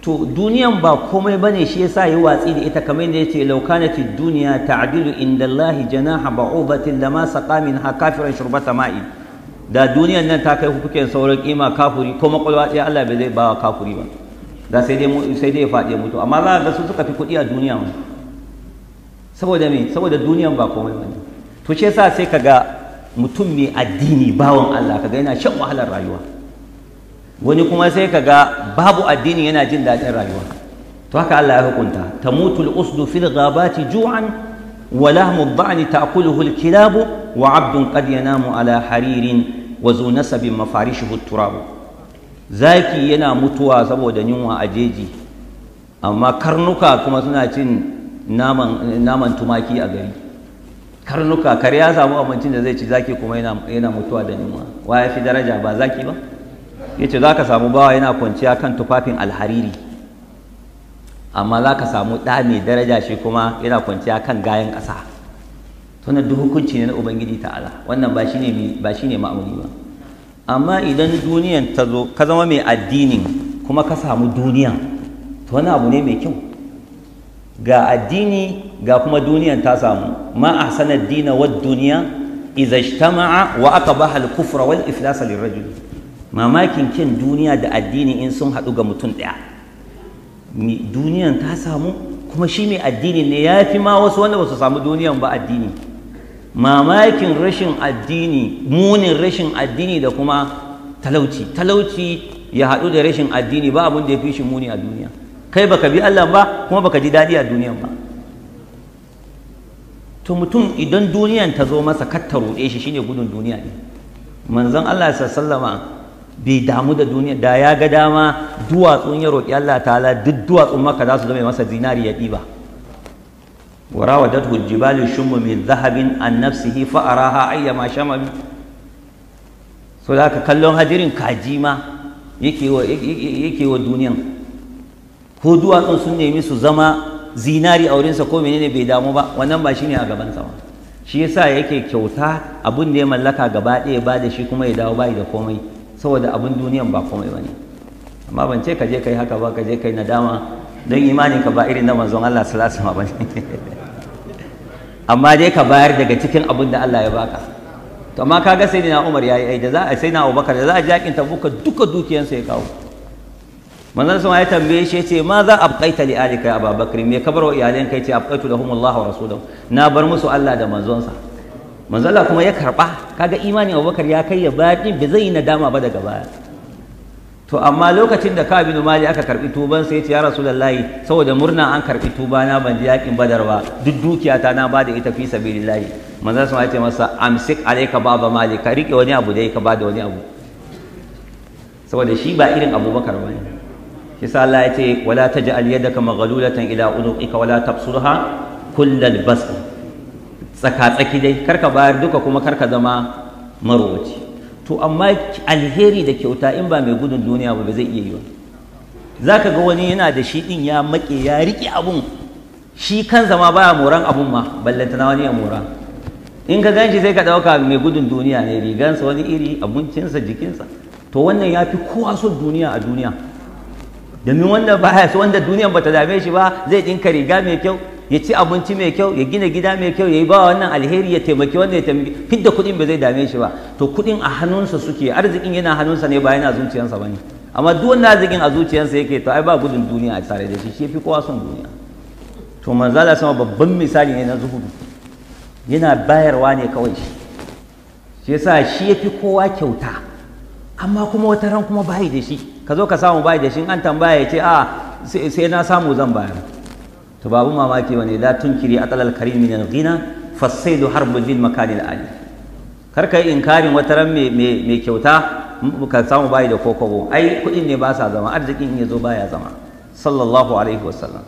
to duniyan ba komai bane shi yasa yi watsi da ita kamar yadda yace law kanatid dunya ta'dilu inda Allah janaha ba'udatin lama saqa minha kafiran shurbata ma'i, da duniyan nan ta kai hukuken sauran kima kafuri ko makwalwa ɗaya Allah bai zai ba wa kafuri ba, da sai dai sai dai ya faɗi mutu. amma za ga su suka fi kuɗi a duniya ma, saboda me saboda duniyan ba komai bane. To shi yasa sai kaga mutum mai addini bawan Allah kaga yana shan wahalar rayuwa, wani kuma sai kaga babu addini yana jin daɗin rayuwa. To haka Allah ya hukunta, tamutul usdu fil ghabati ju'an wa lahmu ad-da'n ta'kuluhu al-kilabu wa 'abdun qad yanamu ala haririn wa zu nasabin mafarishuhu at-turab. Zaki yana mutuwa saboda yunwa a jeji, amma karnuka kuma suna cin naman naman tumaki a gari. Karnuka, kare ya samu abincin da zai ci, zaki kuma yana yana mutuwa da yunwa. Wa ya fi daraja ba zaki ba? Yace za ka samu bawa yana kwanciya kan tufafin alhariri, amma za ka samu ɗa mai daraja shi kuma yana kwanciya kan gayan ƙasa. Tunan duk hukunci ne na Ubangiji ta'ala, wannan ba shi ne ba shi ne ma'amuli ba. Amma idan duniyan ta zo ka zama mai addinin kuma ka samu duniyan, to wani abu ne mai kyau. Ga addini ga kuma duniyan ta samu. Ma ahsana ad-dina wad-dunya idza ijtama'a wa aqbaha al-kufra wal iflasa lirrajul. Mamakin kyan duniya da addini in sun haɗu ga mutum ɗaya. Duniyan ta samu kuma shi mai addini ne ya fi ma wasu wanda ba su samu duniyan ba addini. Mamakin rashin addini, munin rashin addini da kuma talauci. Talauci ya haɗu da rashin addini ba abin da ya fi shi muni a duniya. Kai baka bi Allah ba kuma baka ji daɗi a duniyan ba. To mutum idan duniyan ta zo masa kar ta ruɗe shi, shine gudun duniya ne. Manzon Allah sallallahu alaihi wasallama bai damu da duniya, da ya ga dama duwatsun ya roƙi Allah ta'ala duk duwatsun maka za su zama masa zinari ya ɗiba. wa rawadathu al-jibalu shummu min dhahabin an nafsihi fa araha ayyama shamal. So da ka kallon hadirin kaji ma yake wa yake wa duniyan, ko duwatsun sun nemi su zama zinari a wurinsa ko menene bai damu ba, wannan ba shine a gaban sa ba. Shi yasa yake kyauta abun da ya mallaka gaba ɗaya ba da shi kuma ya dawo bai da komai, saboda abin duniyan ba komai bane. Amma ban ce ka je kai haka ba, ka je kai nadama don imanin ka ba irin na manzon Allah sallallahu alaihi wasallam bane. Amma dai ka bayar daga cikin abin da Allah ya baka. To amma kaga sayyidina Umar yayi ai da za a sayyidina Abubakar da za a jakin Tabuka duka dukiyansa ya kawo. Manzon sama ya tambaye shi yace ma za abqaita li alika ya Abubakar, me ka bar wa iyalan kai? Ce abqaitu lahum Allah wa rasuluhu, na bar musu Allah da manzonsa. Manzon Allah kuma ya karba. Kaga imanin Abubakar ya kai ya bayar din, bai zai yi nadama ba daga baya. To amma lokacin da Ka'ab bin Malik aka karbi tuban sai ya ce ya Rasulullahi, saboda murna an karbi tuba na ban ji yakin Badar ba, duk dukiyata na bada ita fi sabilillahi. Manzon sama ya ce masa amsik alayka baba Malik, ka rike wani abu dai ka bada wani abu, saboda shi ba irin Abubakar bane. Shi sa Allah ya ce wala taj'al yadaka maghlulatan ila unuqika wala tabsurha kullal bast. Tsaka tsaki dai, karka bayar duka kuma karka zama marowaci. To amma alheri da kyauta in ba mai gudun duniya ba zai iya yi ba. Za ka ga wani yana da shi ɗin ya maƙe ya riƙe abun, shi kan zama baya moran abun ma, ballanta na wani ya mora. In ka gan shi sai ka ɗauka mai gudun duniya ne, rigansa wani iri, abincinsa, jikinsa. To wannan ya fi kowa son duniya a duniya. Domin wanda baya so, wanda duniyan bata dame shi ba, zai ɗinka riga mai kyau, ya ci abinci mai kyau, ya gina gida mai kyau, ya yi ba wannan alheri, ya taimaki wanda ya taimaki, fidda kuɗin ba zai dame shi ba. To kuɗin a hannunsa suke, arzikin yana hannunsa ne ba yana zuciyarsa ba ne. Amma duk wanda arzikin a zuciyarsa yake, to ai ba gudun duniya a tare da shi, shi fi kowa son duniya. To manzo Allah sama babban misali ne na zuhudu, yana bayarwa ne kawai shi. Shi yasa shi ya fi kowa kyauta, amma kuma wata ran kuma bayi da shi. Ka zo ka samu bayi da shi, an tambaya ya ce a sai na samu zan bayar. To babu mamaki bane, la tunkiri atalal karim min al-ghina fasaidu harbul lil makanil ali. Kar ka yi inkarin wata ran mai kyauta ka samu bayi da kokobo, ai kudin ne ba sa zama, arzikin in yazo baya zama. Sallallahu alaihi wasallam.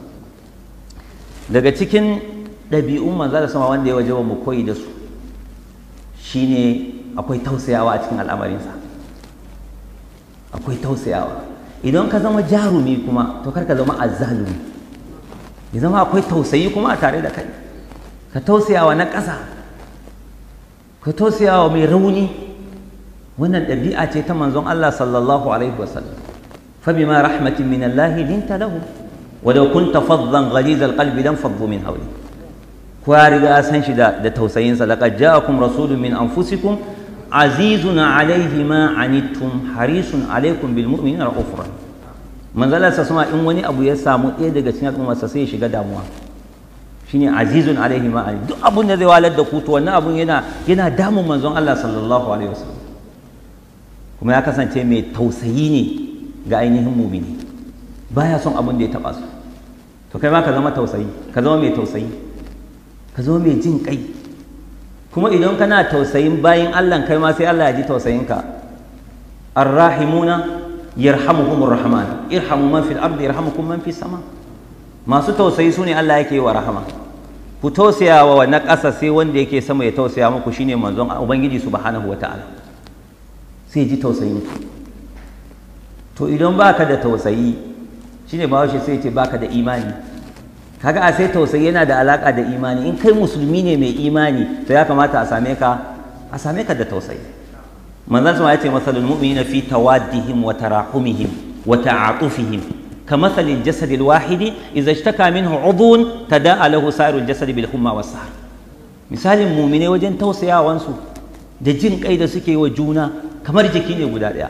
Daga cikin ɗabi'un manzo da sama wanda ya wajaba mu koyi da su shine akwai tausayawa a cikin al'amarinsa. Akwai tausayawa. Idan ka zama jarumi kuma to kar ka zama azzalumi. Ya zama akwai tausayi kuma a tare da kai, ka tausayawa na ƙasa, ka tausayawa mai rauni. Wannan ɗabi'a ce ta manzon Allah sallallahu alaihi wasallam. فبما رحمة من الله لنت لهم ولو كنت فظا غليظ القلب لانفضوا من حولك كوارغا سنشي دا توسين لقد جاءكم رسول من أنفسكم عزيز عليه ما عنتم حريص عليكم بالمؤمنين رؤوف رحيم من ذا سسما إن وني أبو يسامو إيه daga cikin al'umma sa sai ya shiga damuwa shine azizun alaihi ma عنتم duk abun da zai walar da ku to wannan abun yana yana damun manzon Allah sallallahu alaihi wasallam kuma ya kasance mai tausayi ne ga ainihin mumini baya son abin da ya taba su to kai ma ka zama tausayi ka zama mai tausayi ka zama mai jin kai kuma idan kana tausayin bayin Allah kai ma sai Allah ya ji tausayinka arrahimuna yarhamuhumur rahman irhamu man fil ardi yarhamukum man fis sama masu tausayi sune Allah yake wa rahama ku tausaya wa na ƙasa sai wanda yake sama ya tausaya muku shine manzon ubangiji subhanahu wataala sai ji tausayin ku to idan baka da tausayi shine bahaushe sai ce baka da imani kaga a sai tausayi yana da alaka da imani in kai musulmi ne mai imani to ya kamata a same ka a same ka da tausayi manzon sama ya ce masalul mu'minina fi tawaddihim wa tarahumihim wa ta'atufihim كمثل الجسد الواحد إذا اشتكى منه عضو تداعى له سائر الجسد بالحمى والسهر مثال المؤمنين وجن توسيا وانسو da jin kai da suke wa juna kamar jiki ne guda ɗaya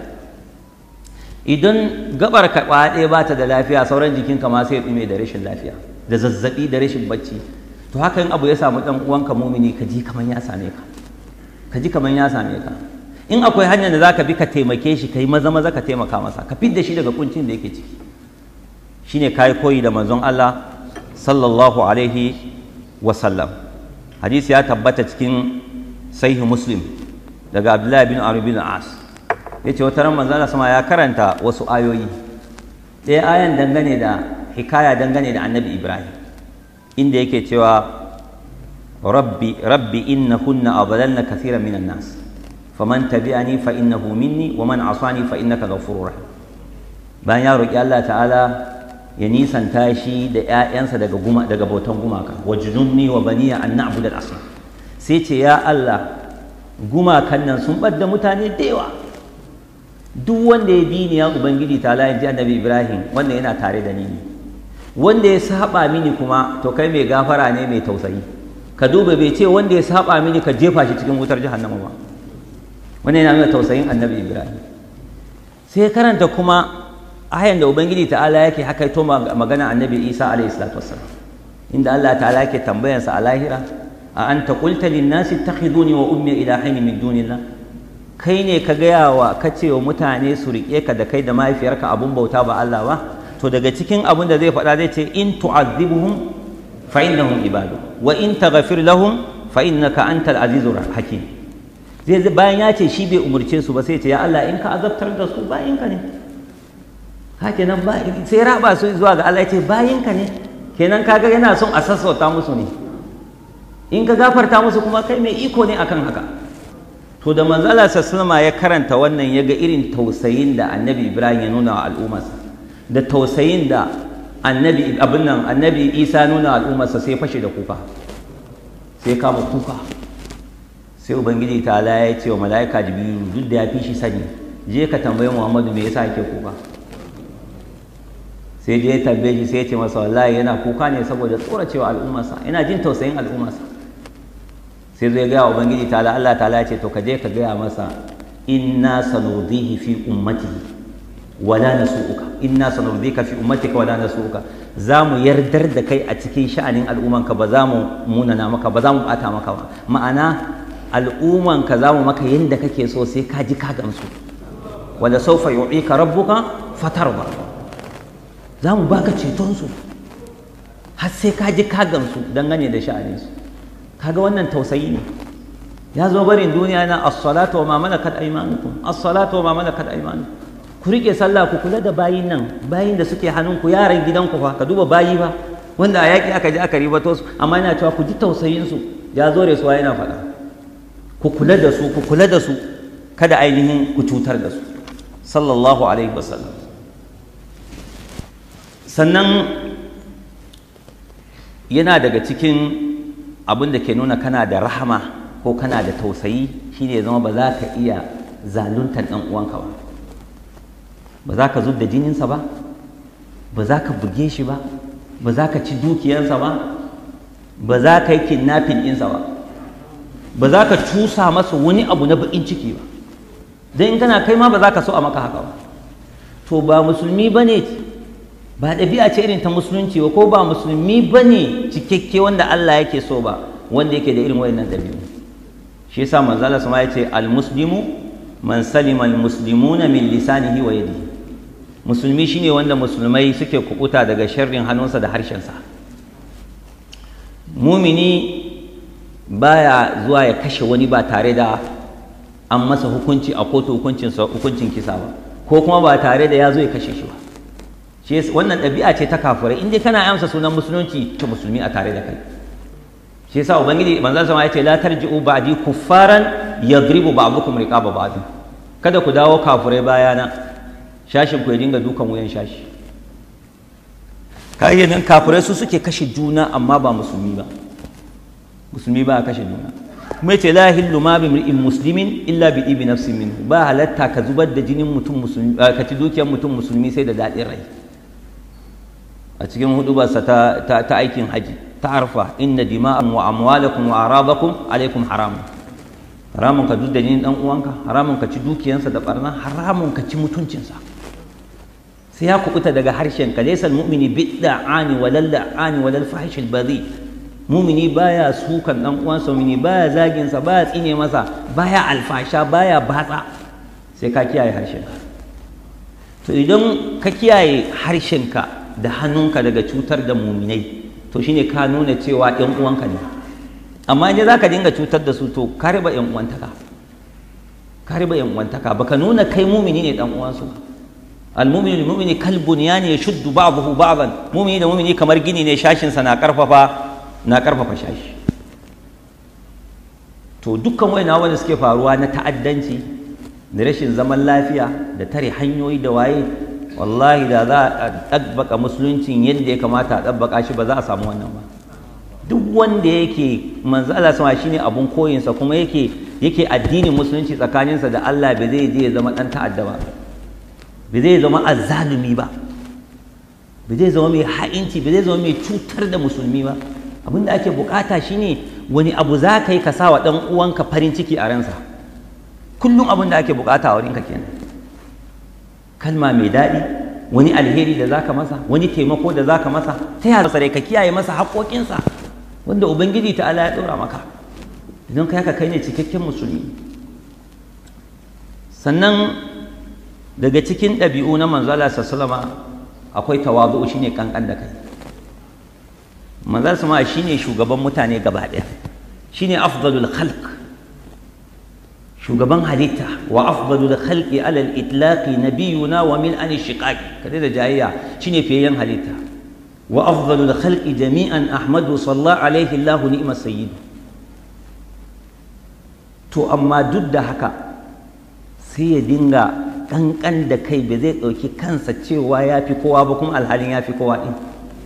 idan gabar ka ɗaya ba ta da lafiya sauran jikinka ma sai ya ɗume da rashin lafiya da zazzaɓi da rashin bacci to haka in abu ya samu ɗan uwanka mumini ka ji kamar ya same ka ka ji kamar ya same ka in akwai hanyar da za ka bi ka taimake shi ka yi maza maza ka taimaka masa ka fidda shi daga kuncin da yake ciki shine kai koyi da manzon Allah sallallahu alaihi wasallam hadisi ya tabbata cikin sahih muslim daga abdullahi bin amr bin as yace wata ran manzon Allah sama ya karanta wasu ayoyi ɗaya ayan dangane da hikaya dangane da annabi ibrahim inda yake cewa rabbi rabbi innahunna adlalna kathiran minan nas faman tabi'ani fa innahu minni wa man asani fa innaka ghafurur rahim bayan ya roki Allah ta'ala ya nisanta shi da ‘ya'yansa daga, daga bautan gumaka wa junubni wa baniya an na'budu al-asnam sai ce ya Allah gumakan nan sun ɓadda mutane da yawa duk wanda ya bi ni ya ubangiji ta la ji annabi Ibrahim wanda yana tare da ni ne wanda ya saba mini kuma to kai mai gafara ne mai tausayi ka duba bai ce wanda ya saba mini ka jefa shi cikin wutar jahannama ba wannan yana nuna tausayin annabi Ibrahim sai karanta kuma ayan da ubangiji ta'ala yake hakaito magana annabi isa alayhi salatu wassalam inda Allah ta'ala yake tambayansa a lahira a anta qulta lin nasi ittakhiduni wa ummi ilahaini min dunillah kai ne ka gaya wa ka ce wa mutane su rike ka da kai da mahaifiyarka abun bauta ba Allah ba to daga cikin abun da zai faɗa zai ce in tu'adhibuhum fa innahum ibadu wa in taghfir lahum fa innaka antal azizur hakim zai bayan ya ce shi bai umurce su ba sai ce ya Allah in ka azabtar da su bayan ka ne kenan ba sai raba su zuwa ga Allah ya ce bayinka ne kenan kaga yana son a sassauta musu ne in ka gafarta musu kuma kai mai iko ne akan haka to da manzo Allah sallallahu ya karanta wannan ya ga irin tausayin da annabi Ibrahim ya nuna wa al'ummarsa da tausayin da annabi abin nan annabi Isa nuna wa al'ummarsa sai fashe da kuka sai kama kuka sai ubangiji ta Allah ya ce wa mala'ika Jibrilu duk da ya fi shi sani je ka tambayi Muhammadu me yasa yake kuka sai je ya tambaye shi sai ya ce masa wallahi yana kuka ne saboda tsoracewa al'ummarsa yana jin tausayin al'ummarsa sai zai gaya wa ubangiji ta'ala Allah ta'ala ya ce to ka je ka gaya masa inna sanurdihi fi ummatihi wala nasu'uka inna sanurdika fi ummatika wala nasu'uka za mu yardar da kai a cikin sha'anin al'ummanka ba za mu munana maka ba za mu bata maka ba ma'ana al'ummanka za mu maka yadda kake so sai ka ji ka gamsu wala sawfa yu'ika rabbuka fatarda za mu baka cetonsu har sai ka ji ka gamsu dangane da sha'aninsu kaga wannan tausayi ne ya zo barin duniya na as-salatu wa ma malakat aymanukum as-salatu wa ma malakat aymanukum ku rike sallah ku kula da bayin nan bayin da suke hannunku yaran gidanku fa ka duba bayi fa wanda a yaki aka je aka ribato su amma yana cewa ku ji tausayin su ya zo resuwa yana faɗa ku kula da su ku kula da su kada ainihin ku cutar da su sallallahu alaihi wasallam sannan yana daga cikin abin da ke nuna kana da rahama ko kana da tausayi shine zama ba za ka iya zaluntar ɗan uwanka ba ba za ka zub da jininsa ba, ba za ka buge shi ba, ba za ka ci dukiyarsa ba, ba za ka yi kidnapping ɗinsa ba, ba za ka cusa masa wani abu na baƙin ciki ba, don in kana kai ma ba za ka so a maka haka ba. To ba musulmi ba ne, ba ɗabi'a ce irin ta musulunci ba, ko ba musulmi ba ne cikakke wanda Allah yake so ba, wanda yake da irin wayannan ɗabi'u. Shi yasa manzo Allah sama ya ce al-muslimu man salima al-muslimuna min lisanihi wa yadihi. Musulmi shine wanda musulmai suke kukuta daga sharrin hannunsa da harshensa. Mumini baya zuwa ya kashe wani ba tare da an masa hukunci a kotu hukuncin kisa ba, ko kuma ba tare da ya zo ya kashe shi ba. Shi wannan ɗabi'a ce ta kafirai. In dai kana amsa sunan musulunci ta musulmi a tare da kai. Shi yasa ubangiji manzon sama ya ce la tarji'u ba'di kuffaran yadribu ba'dukum riqaba ba'd. Kada ku dawo kafirai bayana, shashin ku ya dinga dukan wuyan shashi. Kai nan kafirai su suke kashe juna amma ba musulmi ba. Musulmi ba kashe juna. Kuma yace la hillu ma bi imri'in muslimin illa bi ibi nafsin minhu. Ba halatta ka zubar da jinin mutum musulmi, ka ci dukiyar mutum musulmi sai da daɗin rai. A cikin hudubarsa ta, ta, ta aikin haji ta arfa, inna dima'an wa amwalakum wa aradakum alaikum haramun. Haramun ka da jinin dan uwanka, haramun ka ci dukiyansa da barna, haramun ka ci mutuncinsa. Sai ya kubuta daga harshen ka. Laysa al-mu'mini bid-da'ani wa lal-la'ani wa lal-fahish al-badhi. Mumini baya sukan dan uwansa, mumini baya zagin sa, baya tsine masa, baya alfasha, baya batsa. Sai ka kiyaye harshenka. To idan ka kiyaye harshenka da hannunka daga cutar da muminai, to shine ka nuna cewa ɗan uwanka ne. Amma idan zaka dinga cutar da su, to ka riba ɗan uwantaka, ka riba ɗan uwantaka, baka nuna kai mumini ne ɗan uwansu. Al-mu'minu lil-mu'mini kal-bunyan yashuddu ba'dahu ba'dan. Mumini da mumini kamar gini ne, shashin sa na karfafa na karfafa shashi. To dukkan wayannan wanda suke faruwa na ta'addanci da rashin zaman lafiya da tare hanyoyi da waye, wallahi da za a ɗabbaka musuluncin yadda ya kamata a ɗabbaka shi ba za a samu wannan ba. Duk wanda yake manzo Allah sama shine abun koyinsa, kuma yake yake addinin musulunci tsakaninsa da Allah, ba zai je ya zama ɗan ta'adda ba, ba zai zama azzalumi ba, ba zai zama mai ha'inci, ba zai zama mai cutar da musulmi ba. Abin da ake bukata shine wani abu za ka yi ka sa wa ɗan uwanka farin ciki a ransa. Kullum abin da ake bukata a wurinka kenan. Kalma mai daɗi, wani alheri da zaka masa, wani taimako da zaka masa, ta yaya sarai ka kiyaye masa haƙoƙinsa wanda ubangiji ta Allah ya ɗora maka. Idan kai haka kai ne cikakken musulmi. Sannan daga cikin ɗabi'u na manzo Allah sallallahu alaihi wasallam akwai tawazu, shine kankan da kai. Manzo sama shine shugaban mutane gaba ɗaya, shine afdalul khalq, shugaban halitta. Wa afdalul khalqi ala al-itlaqi nabiyuna wa min an shiqaqi, kada da jayayya, shine fiyayen halitta. Wa afdalul khalqi jami'an ahmadu sallallahu alaihi Allah ni'ma sayyid. To amma duk da haka sai ya dinga kankan da kai, ba zai ɗauki kansa cewa ya fi kowa ba, kuma alhalin ya fi kowa ɗin.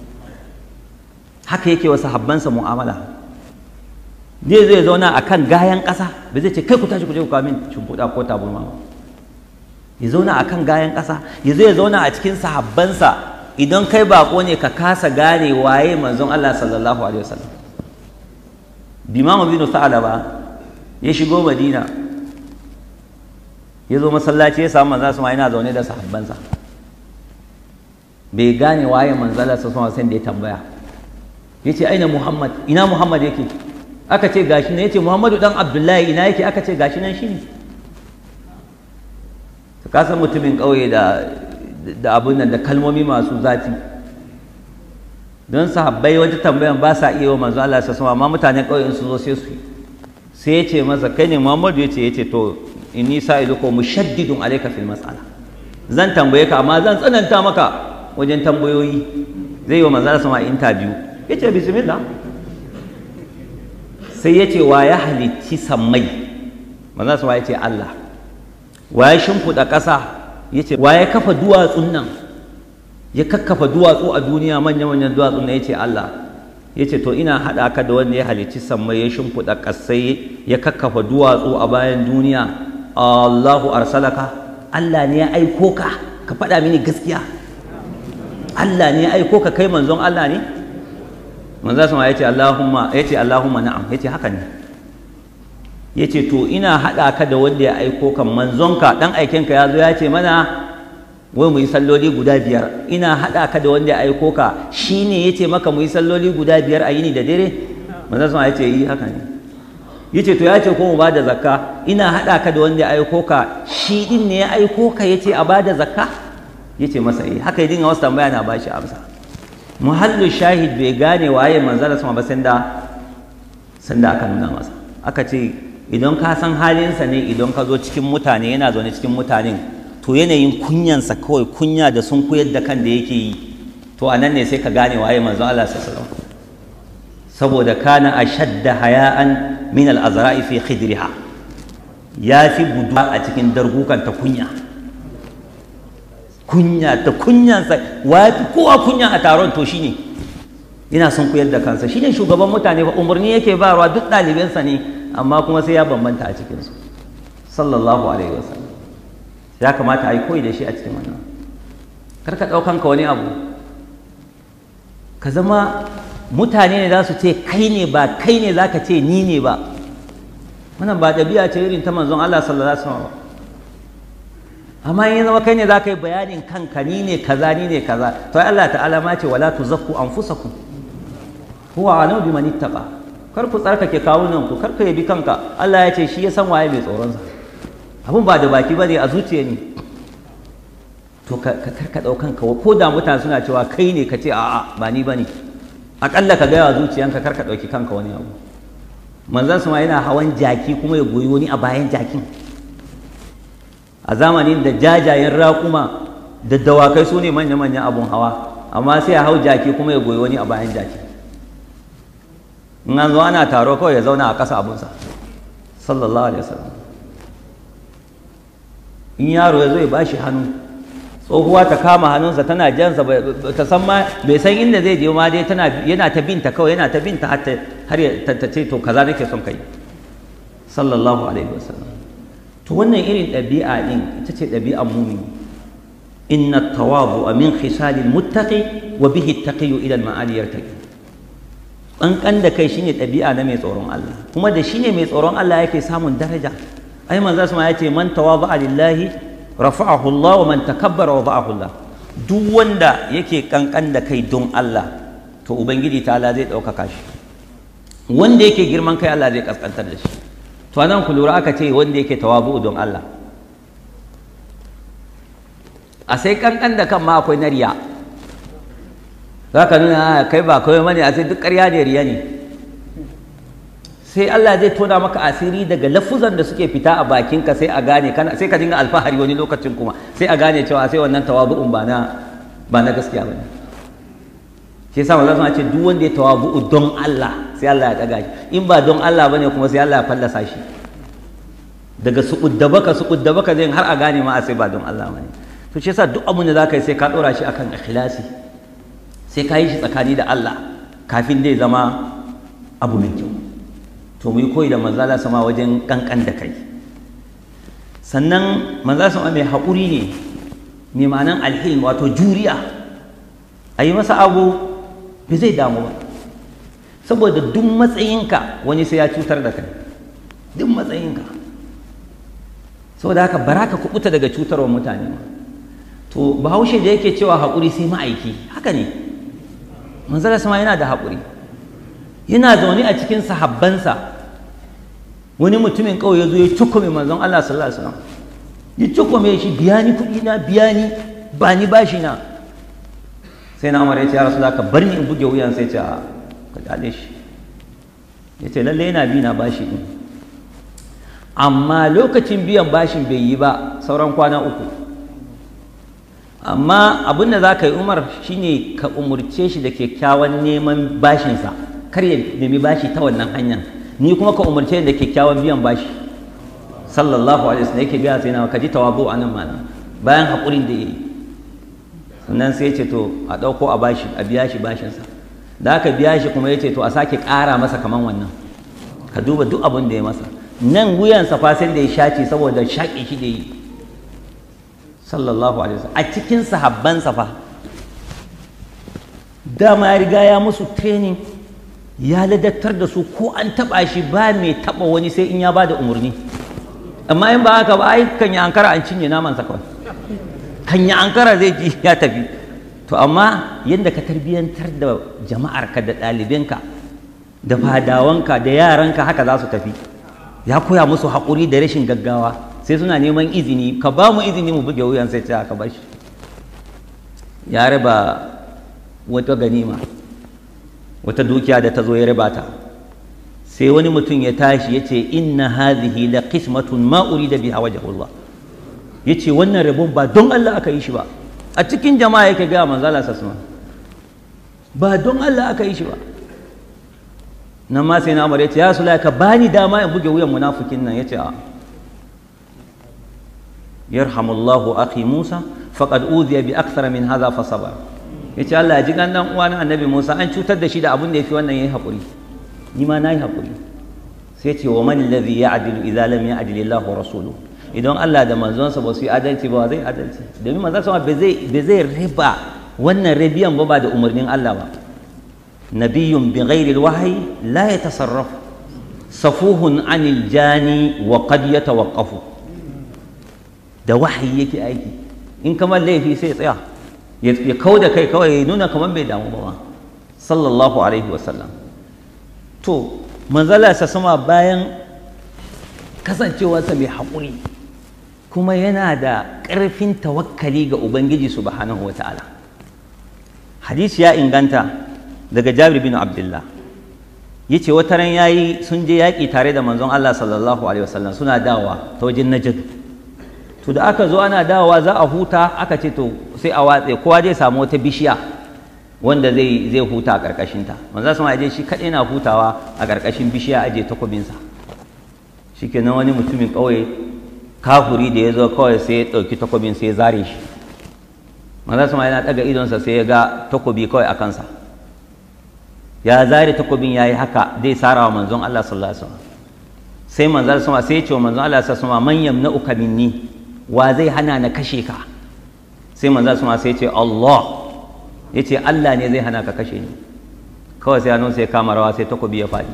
Haka yake wa sahabbansa mu'amala. Zai zai zauna a kan gayan ƙasa, ba zai ce kai ku tashi ku je ku kawo min shimfiɗa ko taburma ba. Ya zauna a kan gayan ƙasa, ya zai zauna a cikin sahabbansa. Idan kai baƙo ne ka kasa gane waye manzon Allah sallallahu alaihi wasallam. Bimamu bin Sa'alaba ya shigo Madina, ya zo masallaci ya samu manzon sama yana zaune da sahabbansa. Bai gane waye manzon Allah sallallahu alaihi wasallam, sai da ya tambaya. Ya ce aina Muhammad, ina Muhammad yake? Aka ce gashi nan. Ya ce Muhammadu dan Abdullahi ina yake? Aka ce gashi nan shine. Ka san mutumin ƙauye da da abun nan da kalmomi masu zafi. Don sahabbai wata tambayan ba sa iya wa manzo Allah sallallahu alaihi wasallam, amma mutanen ƙauyen su zo sai su sai ya ce masa kai ne Muhammadu? Ya ce ya ce to inni sa'iluka mushaddidun alayka fil mas'ala. Zan tambaye ka amma zan tsananta maka wajen tambayoyi. Zai yi wa manzo Allah sallallahu alaihi wasallam interview. Ya ce bismillah. Sai ya ce wa ya halicci sammai? Manzo sama ya ce Allah. Wa ya shimfiɗa ƙasa? Ya ce wa ya kafa duwatsun nan, ya kakkafa duwatsu a duniya, manya-manyan duwatsun nan? Ya ce Allah. Ya ce to ina haɗa ka da wanda ya halicci sammai, ya shimfiɗa ƙasai, ya kakkafa duwatsu a bayan duniya. Allahu arsalaka, Allah ne ya aiko ka ka faɗa mini gaskiya, Allah ne ya aiko ka kai manzon Allah ne? Manzon sama ya ce Allahumma, ya ce Allahumma na'am, ya ce haka ne. Ya ce to ina haɗa ka da wanda ya aiko kan manzonka ɗan aikenka ya zo ya ce mana wai mu yi salloli guda biyar, ina haɗa ka da wanda ya aiko ka shi ne ya ce maka mu yi salloli guda biyar a yini da dare? Manzon sama ya ce yi haka ne. Ya ce to ya ce ko mu ba da zakka, ina haɗa ka da wanda ya aiko ka shi ɗin ne ya aiko ka ya ce a ba da zakka? Ya ce masa yi haka, ya dinga wasu tambaya na ba shi amsa. Muhallu shahid bai gane waye manzon sama ba sanda sanda aka nuna masa, aka ce idan ka san halinsa ne, idan ka zo cikin mutane yana zaune cikin mutanen, to yanayin kunyansa kawai, kunya da sun koyar da kan da yake yi, to a nan ne sai ka gane waye manzon Allah sallallahu alaihi wasallam. Saboda kana ashadda haya'an min al-azra'i fi khidriha, ya fi buduwa a cikin dargukan ta kunya, kunya ta kunyansa, wafi kowa kunya a taron to shine yana son koyar da kansa, shine shugaban mutane ba, umarni yake bayarwa duk ɗalibansa ne, amma kuma sai ya bambanta a cikinsu sallallahu alaihi wasallam. Ya kamata a yi koyi da shi a cikin wannan. Kar ka ɗaukan ka wani abu, ka zama mutane ne za su ce kai ne, ba kai ne za ka ce ni ne ba. Wannan ba ɗabi'a ce irin ta manzon Allah sallallahu alaihi wasallam. Amma in ya zama kai ne za ka yi bayanin kanka, ni ne kaza, ni ne kaza, to Allah ta'ala ma ce wala tuzakku anfusakum huwa a'lamu biman ittaqa. Kar ku tsarkake kawunan ku, kar ka yabi kanka, Allah ya ce shi ya san waye mai tsoron sa. Abun ba da baki bane, a zuciya ne. To ka karka daukan ka, ko da mutane suna cewa kai ne, ka ce a'a ba ni bane. Akalla ka gaya wa zuciyanka, kar ka dauki kanka wani abu. Manzon sama yana hawan jaki kuma ya goyi wani a bayan jakin. A zamanin da jajayen raƙuma da dawakai su ne manya-manyan abun hawa, amma sai ya hau jaki kuma ya goyi wani a bayan jaki. In an zo ana taro kawai ya zauna a ƙasa abunsa sallallahu alaihi wasallam. In yaro ya zo ya bashi hannu, tsohuwa ta kama hannunsa tana jansa, ta san ma bai san inda zai je ma, dai tana yana ta binta kawai, yana ta binta har ta ce to kaza nake son kai sallallahu alaihi wasallam. To wannan irin ɗabi'a ɗin ita ce ɗabi'an mumini. Inna tawadu'a min khisalil muttaqi wa bihi at-taqiyyu ila al-ma'ali yartaqi. Ƙanƙan da kai shine ɗabi'a na mai tsoron Allah, kuma da shine mai tsoron Allah yake samun daraja. Ai manzo sama ya ce man tawada'a lillahi rafa'ahu Allah wa man takabbara wada'ahu Allah. Duk wanda yake ƙanƙan da kai don Allah, to ubangiji ta'ala zai ɗaukaka shi. Wanda yake girman kai, Allah zai kaskantar da shi. To nan ku lura, aka ce wanda yake tawabu don Allah. A sai ƙanƙan da kan ma akwai na riya. Za ka nuna kai ba kawai mani, a sai duk ƙarya ne, riya ne. Sai Allah zai tona maka asiri daga lafuzan da suke fita a bakinka, sai a gane kana, sai ka dinga alfahari wani lokacin kuma sai a gane cewa sai wannan tawabu'un ba na ba na gaskiya bane. Shi yasa manzo ce duk wanda ya tawabu'u don Allah sai Allah ya daga shi, in ba don Allah bane kuma sai Allah ya fallasa shi. Daga suƙuddabaka suƙuddabaka zai har a gane ma a sai ba don Allah bane. To shi yasa duk abin da zaka yi sai ka dora shi akan ikhlasi, sai ka yi shi tsakani da Allah kafin dai zama abu mai kyau. To mu yi koyi da manzala sama wajen kankan da kai. Sannan manzala sama mai haƙuri ne, mai ma'anan alhilm, wato juriya. A yi masa abu bai zai damu ba, saboda duk matsayinka wani sai ya cutar da kai, duk matsayinka. Saboda haka bara ka kuɓuta daga cutarwa mutane ma. To bahaushe da yake cewa haƙuri sai ma'aiki, haka ne. Manzala sama yana da haƙuri. Yana zaune a cikin sahabbansa, wani mutumin kawai ya zo ya cukume manzon Allah sallallahu alaihi wasallam, ya cukume shi, biya ni kuɗi na, biya ni, ba ni bashi na. Sai na Umar ya ce ya Rasulullah, ka bar ni in buge wuyan. Sai ce a ka dale shi. Ya ce lalle yana bi na bashi din, amma lokacin biyan bashin bai yi ba, sauran kwana uku. Amma abin da za ka yi Umar shine ka umurce shi da kyakkyawan neman bashinsa, kar ya nemi bashi ta wannan hanyar, ni kuma ka umarce da kyakkyawan biyan bashi sallallahu alaihi wasallam. Yake biya sai na ka ji tawabu anan mana, bayan haƙurin da yayi. Sannan sai ya ce to a ɗauko a bashi, a biya shi bashinsa. Da aka biya shi kuma ya ce to a sake ƙara masa kaman wannan. Ka duba duk abin da ya masa. Nan wuyansa fa sai da ya shace saboda shaƙe shi da yi. sallallahu alaihi wasallam a cikin sahabbansa fa dama ya riga ya musu training, ya ladattar da su ko an taba shi ba mai taba wani sai in ya bada umarni. Amma in ba haka ba ai kan ya ankara an cinye naman sa kawai, kan ya ankara zai ji ya tafi. To amma yadda ka tarbiyantar da jama'arka da ɗalibanka da fadawanka da yaranka haka za su tafi. Ya koya musu haƙuri da rashin gaggawa, sai suna neman izini, ka ba mu izini mu buge wuyan, sai ce aka ba shi. Ya raba wata ganima, wata dukiya da ta zo ya raba ta, sai wani mutum ya tashi ya ce inna hadhihi la qismatun ma urida biha wajhullah. Ya ce wannan rabon ba don Allah aka yi shi ba. A cikin jama'a yake gaya manzo Allah sallallahu alaihi wasallam, ba don Allah aka yi shi ba. Nan ma sai na Umar ya ce ya Rasulullah ka bani dama in buge wuyan munafikin nan. Ya ce a yarhamullahu akhi Musa faqad udhiya bi akthar min hadha fa sabar. Ya ce Allah ya ji gan dan uwan annabi Musa an cutar da shi da abin da yafi wannan, yayi hakuri, ni ma nayi hakuri. Sai ce wa man alladhi ya'dilu idza lam ya'dil Allah wa rasuluhu. Idan Allah da manzonsa ba su yi adalci ba zai adalci, domin manzon sama ba zai ba zai riba wannan rabiyan ba ba da umarnin Allah ba. Nabiyyun bi ghairi alwahyi la yatasarraf, safuhun anil jani wa qad yatawaqqafu. Da wahayi yake aiki, in kamar laifi sai tsaya ya kauda kai kawai, ya nuna kamar bai damu ba. Sallallahu alaihi wasallam. To manzala sa sama bayan kasancewarsa mai haƙuri kuma yana da ƙarfin tawakkali ga Ubangiji subhanahu wa ta'ala. Hadisi ya inganta daga Jabir bin Abdullah, ya ce wata ran yayi sun je yaƙi tare da manzon Allah sallallahu alaihi wasallam, suna dawowa ta wajen Najd. To da aka zo ana dawowa za a huta, aka ce to sai a watse, kowa zai samu wata bishiya wanda zai zai huta a ƙarƙashinta. Manzon sama ya je shi kaɗai na hutawa a ƙarƙashin bishiya, aje takobinsa. Shikenan wani mutumin ƙauye kafuri da ya zo kawai sai ya ɗauki takobin sai ya zare shi. Manzon sama yana ɗaga idonsa sai ya ga takobi kawai a kansa, ya zare takobin ya yi haka zai sara wa manzon Allah sallallahu alaihi wasallam. Sai manzon sama sai ya ce wa manzon Allah sallallahu alaihi wasallam man yamna'uka minni, wa zai hana na kashe ka? Sai manzon sama sai ya ce Allah, ya ce Allah ne zai hana ka kashe ni. Kawai sai hannun sai ya kama rawa sai takobi ya faɗi.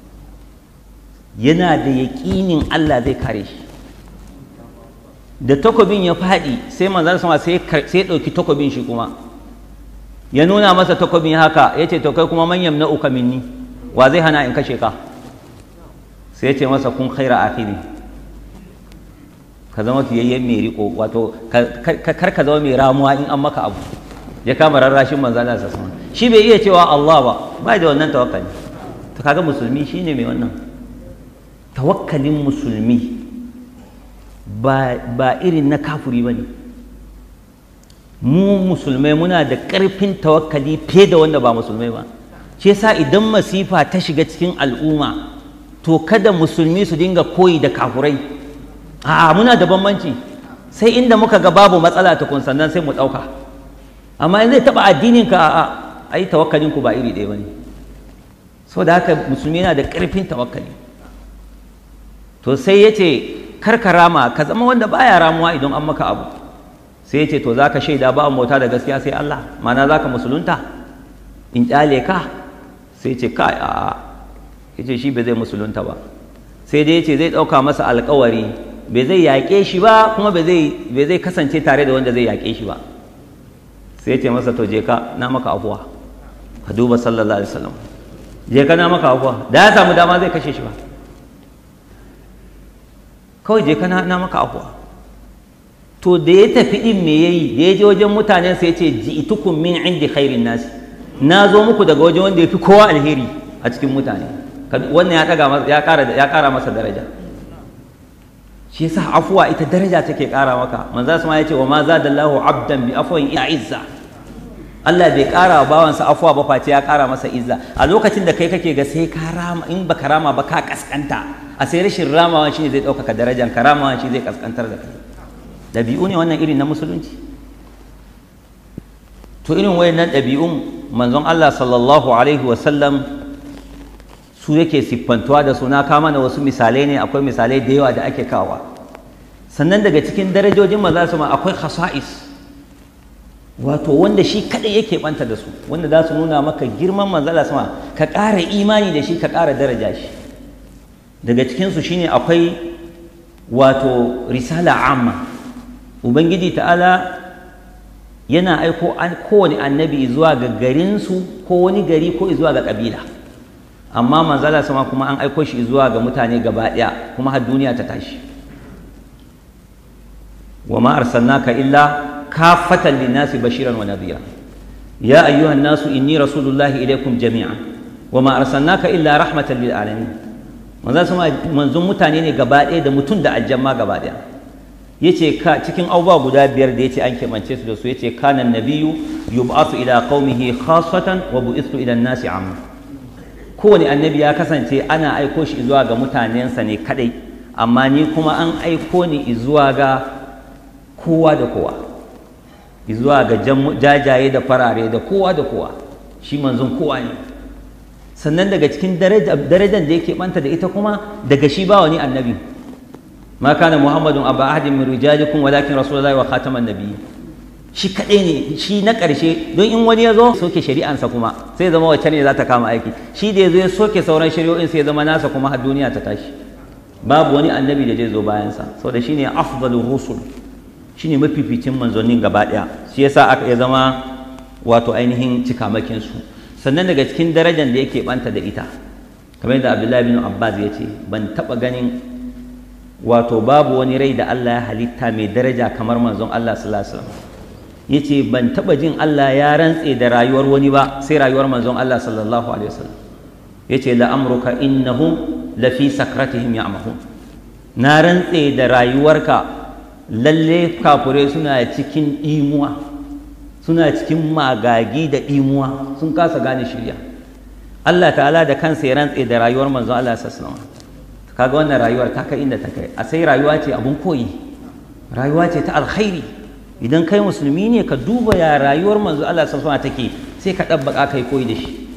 Yana da yaƙinin Allah zai kare shi. Da takobin ya faɗi sai manzon sama sai ya ɗauki takobin shi kuma ya nuna masa takobin haka, ya ce to kai kuma man yamna'uka minni, wa zai hana in kashe ka? Sai ya ce masa kun khaira akhiri, ka zama fiyayyen mai riko, wato kar ka zama mai ramuwa in an maka abu. Ya kama rarrashin manzon Allah sallallahu alaihi wasallam. Shi bai iya cewa Allah ba, ba da wannan tawakkali. To kaga musulmi shine mai wannan tawakkalin. Musulmi ba, ba irin na kafuri ba ne. Mu musulmai muna da ƙarfin tawakkali fiye da wanda ba musulmai ba. Shi yasa idan masifa ta shiga cikin al'umma, to kada musulmi su dinga koyi da kafurai. A'a, muna da bambanci, sai inda muka ga babu matsala tukun sannan sai mu ɗauka. Amma in zai taɓa addininka, a'a, ai tawakkalinku ba iri ɗaya ba ne. Saboda haka musulmi yana da ƙarfin tawakkali. To sai ya ce karka rama, ka zama wanda baya ramuwa idan an maka abu. Sai ya ce to zaka shaida ba mota da gaskiya sai Allah, ma'ana zaka musulunta in kyale ka? Sai ce kai a ya ce shi bai zai musulunta ba, sai dai ya ce zai ɗauka masa alkawari bai zai yaƙe shi ba, kuma bai zai kasance tare da wanda zai yaƙe shi ba. Sai ya ce masa to je ka na maka afuwa. Ka duba sallallahu alaihi wasallam, je ka na maka afuwa. Da ya samu dama zai kashe shi ba, kawai je ka na maka afuwa. To da ya tafi din me yayi? Da ya je wajen mutanen sai ya ce ji'tukum min indi khairin nasi, na zo muku daga wajen wanda ya fi kowa alheri a cikin mutane. Wannan ya daga ya ƙara ya ƙara masa daraja. Shi yasa afuwa ita daraja take ƙara maka. Manzo sama ya ce wa ma zadallahu abdan bi afwin illa izza. Allah bai ƙara wa bawansa afuwa ba face ya ƙara masa izza. A lokacin da kai kake ga sai ka rama, in baka rama ba ka kaskanta, a sai rashin ramawa shine zai ɗaukaka darajan ka, ramawa shi zai kaskantar da kai. Ɗabi'u ne wannan irin na musulunci. To irin wayannan ɗabi'un manzon Allah sallallahu alaihi wasallam su yake siffantuwa da su. Na kama na wasu misalai ne, akwai misalai da yawa da ake kawa. sannan daga cikin darajojin maza su ma akwai khasa'is, wato wanda shi kadai yake banta da su, wanda za su nuna maka girman manzala sama, ka ƙara imani da shi, ka ƙara daraja shi. Daga cikinsu shine akwai wato risala amma, ubangiji ta'ala yana aiko kowane annabi zuwa ga garinsu ko wani gari ko zuwa ga ƙabila, amma manzala sama kuma an aiko shi zuwa ga mutane gaba ɗaya, kuma har duniya ta tashi. wa ma arsalnaka illa kafatan linnasi bashiran wa nadhira ya ayyuhan nasu inni rasulullahi ilaykum jami'an wa ma arsalnaka illa rahmatan lil alamin. manzo sama manzon mutane ne gaba ɗaya, da mutum da aljanna gaba ɗaya. yace ka cikin abubuwa guda biyar da yace an kemance su da su, yace kana nabiyyu yub'athu ila qaumihi khassatan wa bu'ithu ila an-nasi amma. kowane annabi ya kasance ana aiko shi zuwa ga mutanensa ne kadai, amma ni kuma an aiko ni zuwa ga kowa da kowa, zuwa ga jajaye da farare da kowa da kowa, shi manzon kowa ne. sannan daga cikin darajar da yake banta da ita kuma, daga shi ba wani annabi. ma kana muhammadun aba ahadin min rijalikum walakin rasulullahi wa khataman nabiyyi. shi kaɗai ne, shi na ƙarshe, don in wani ya zo soke shari'ansa kuma sai zama wacce ne za ta kama aiki. shi da ya zo ya soke sauran shari'o'in sai ya zama nasa kuma har duniya ta tashi. babu wani annabi da zai zo bayansa, saboda shi ne afdalur rusul, shi ne mafificin manzonin gaba ɗaya, shi yasa aka ya zama wato ainihin cikamakin su. sannan daga cikin darajar da yake banta da ita, kamar yadda Abdullahi bin Abbas ya ce, ban taɓa ganin wato babu wani rai da Allah ya halitta mai daraja kamar manzon Allah sallallahu alaihi wasallam. yace ban taba jin Allah ya rantse da rayuwar wani ba sai rayuwar manzon Allah sallallahu alaihi wasallam. yace la amruka innahum la fi sakratihim ya'mahun. na rantse da rayuwarka, lalle kafure suna cikin imuwa, suna cikin magagi da imuwa, sun kasa gane shirya. Allah ta'ala da kansa ya rantse da rayuwar manzon Allah sallallahu alaihi wasallam. kaga wannan rayuwar ta kai inda ta kai, a sai rayuwa ce abun koyi, rayuwa ce ta alkhairi. idan kai musulmi ne ka duba ya rayuwar manzo Allah sallallahu alaihi wasallam take, sai ka dabbaka kai koyi da shi.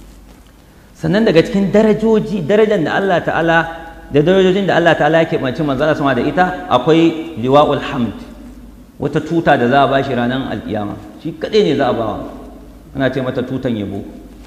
sannan daga cikin darajoji darajar da Allah ta'ala da darajojin da Allah ta'ala yake bance manzo Allah sallallahu alaihi wasallam da ita, akwai liwa'ul hamd, wata tuta da za a bashi ranar alkiyama, shi kadai ne za a bawa, ana ce mata tutan yabo.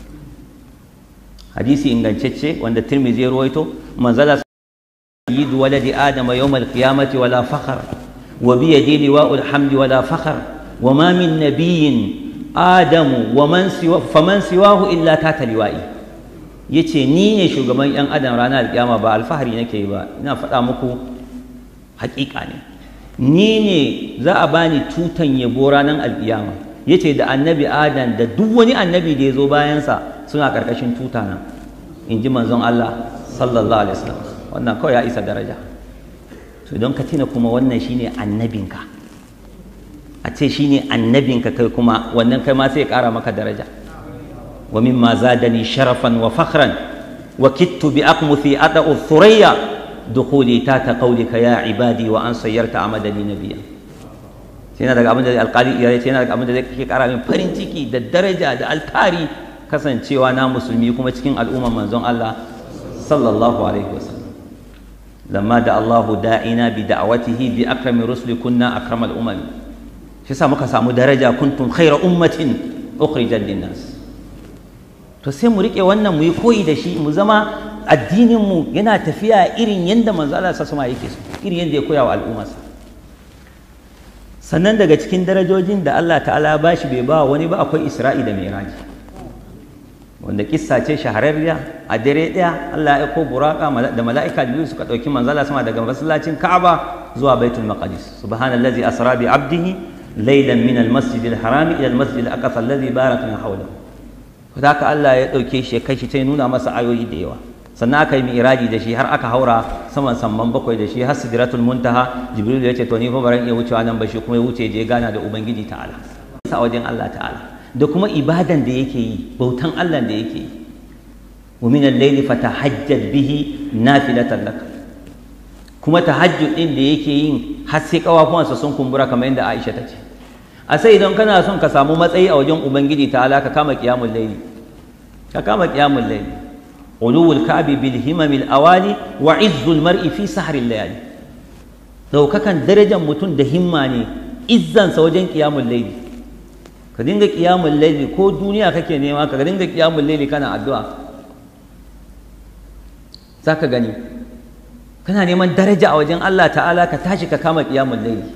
hadisi ingantacce wanda Tirmidhi ya ruwaito, manzo Allah sayyidu waladi adama yawmal qiyamati wala fakhar wa bi yadi liwa'ul hamdi wala fakhar wa ma min nabiyyin adamu wa man siwa faman siwahu illa tata liwa'i. yace ni ne shugaban yan adam ranar alkiyama, ba alfahari nake yi ba, ina faɗa muku haƙiƙa ne. ni ne za a bani tutan yabo ranar alkiyama. yace da annabi adam da duk wani annabi da ya zo bayansa suna ƙarƙashin tutana, in ji manzon Allah sallallahu alaihi wasallam. wannan kawai ya isa daraja. to don ka tina kuma wannan shine annabinka, a ce shine annabinka kai kuma, wannan kai ma sai ya ƙara maka daraja. wa mimma zadani sharafan wa fakhran wa kittu bi aqmuthi ata'u thurayya dukhuli tata qawlika ya ibadi wa an sayyarta amadani nabiyya. sai na daga abin da alƙali ya ce, yana daga abin da zai ƙara min farin ciki da daraja da alfahari kasancewa na musulmi kuma cikin al'umman manzon Allah sallallahu alaihi wasallam. lamma da Allahu da'ina bi da'watihi bi akrami rusuli kunna akramal umam. shi yasa muka samu daraja, kuntum khayra ummatin ukhrijat lin-nas. to sai mu rike wannan mu yi koyi da shi, mu zama addinin mu yana tafiya irin yanda manzo Allah sallallahu alaihi wasallam yake so, irin yanda ya koya wa al'ummarsa. sannan daga cikin darajojin da Allah ta'ala ba shi bai ba wani ba, akwai Isra'i da Mi'raji, wanda kissa ce shahararriya. a dare ɗaya Allah ya aiko buraka da mala'ika Jibril suka ɗauki manzala sama daga masallacin Ka'aba zuwa Baitul Maqdis. subhanallazi asra bi 'abdihi laylan min al-masjidil harami ila al-masjidil aqsa alladhi barakna hawlahu. haka Allah ya ɗauke shi kai shi ta nuna masa ayoyi da yawa. sannan aka yi mi'raji da shi har aka haura saman samman bakwai da shi har sidratul muntaha. Jibril ya ce to ni fa baran iya wucewa nan ba, shi kuma ya wuce je gana da ubangiji ta'ala sa wajen Allah ta'ala, da kuma ibadan da yake yi, bautan Allah da yake yi. wa min al-layli fatahajjad bihi nafilatan lak, kuma tahajjud din da yake yin har sai kawafuwansa sun kumbura kamar yadda Aisha ta ce. a sai idan kana son ka samu matsayi a wajen ubangiji ta'ala, ka kama qiyamul layli, ka kama qiyamul layli. علو الكعب بالهمم الأوالي وعز المرء في سحر الليالي. daukakan darajar mutum da himma ne izzansa wajen qiyamul layli. Ka dinga qiyamul layli ko duniya kake nema ka dinga qiyamul layli kana addu'a, zaka gani kana neman daraja a wajen Allah ta'ala ka tashi ka kama qiyamul layli.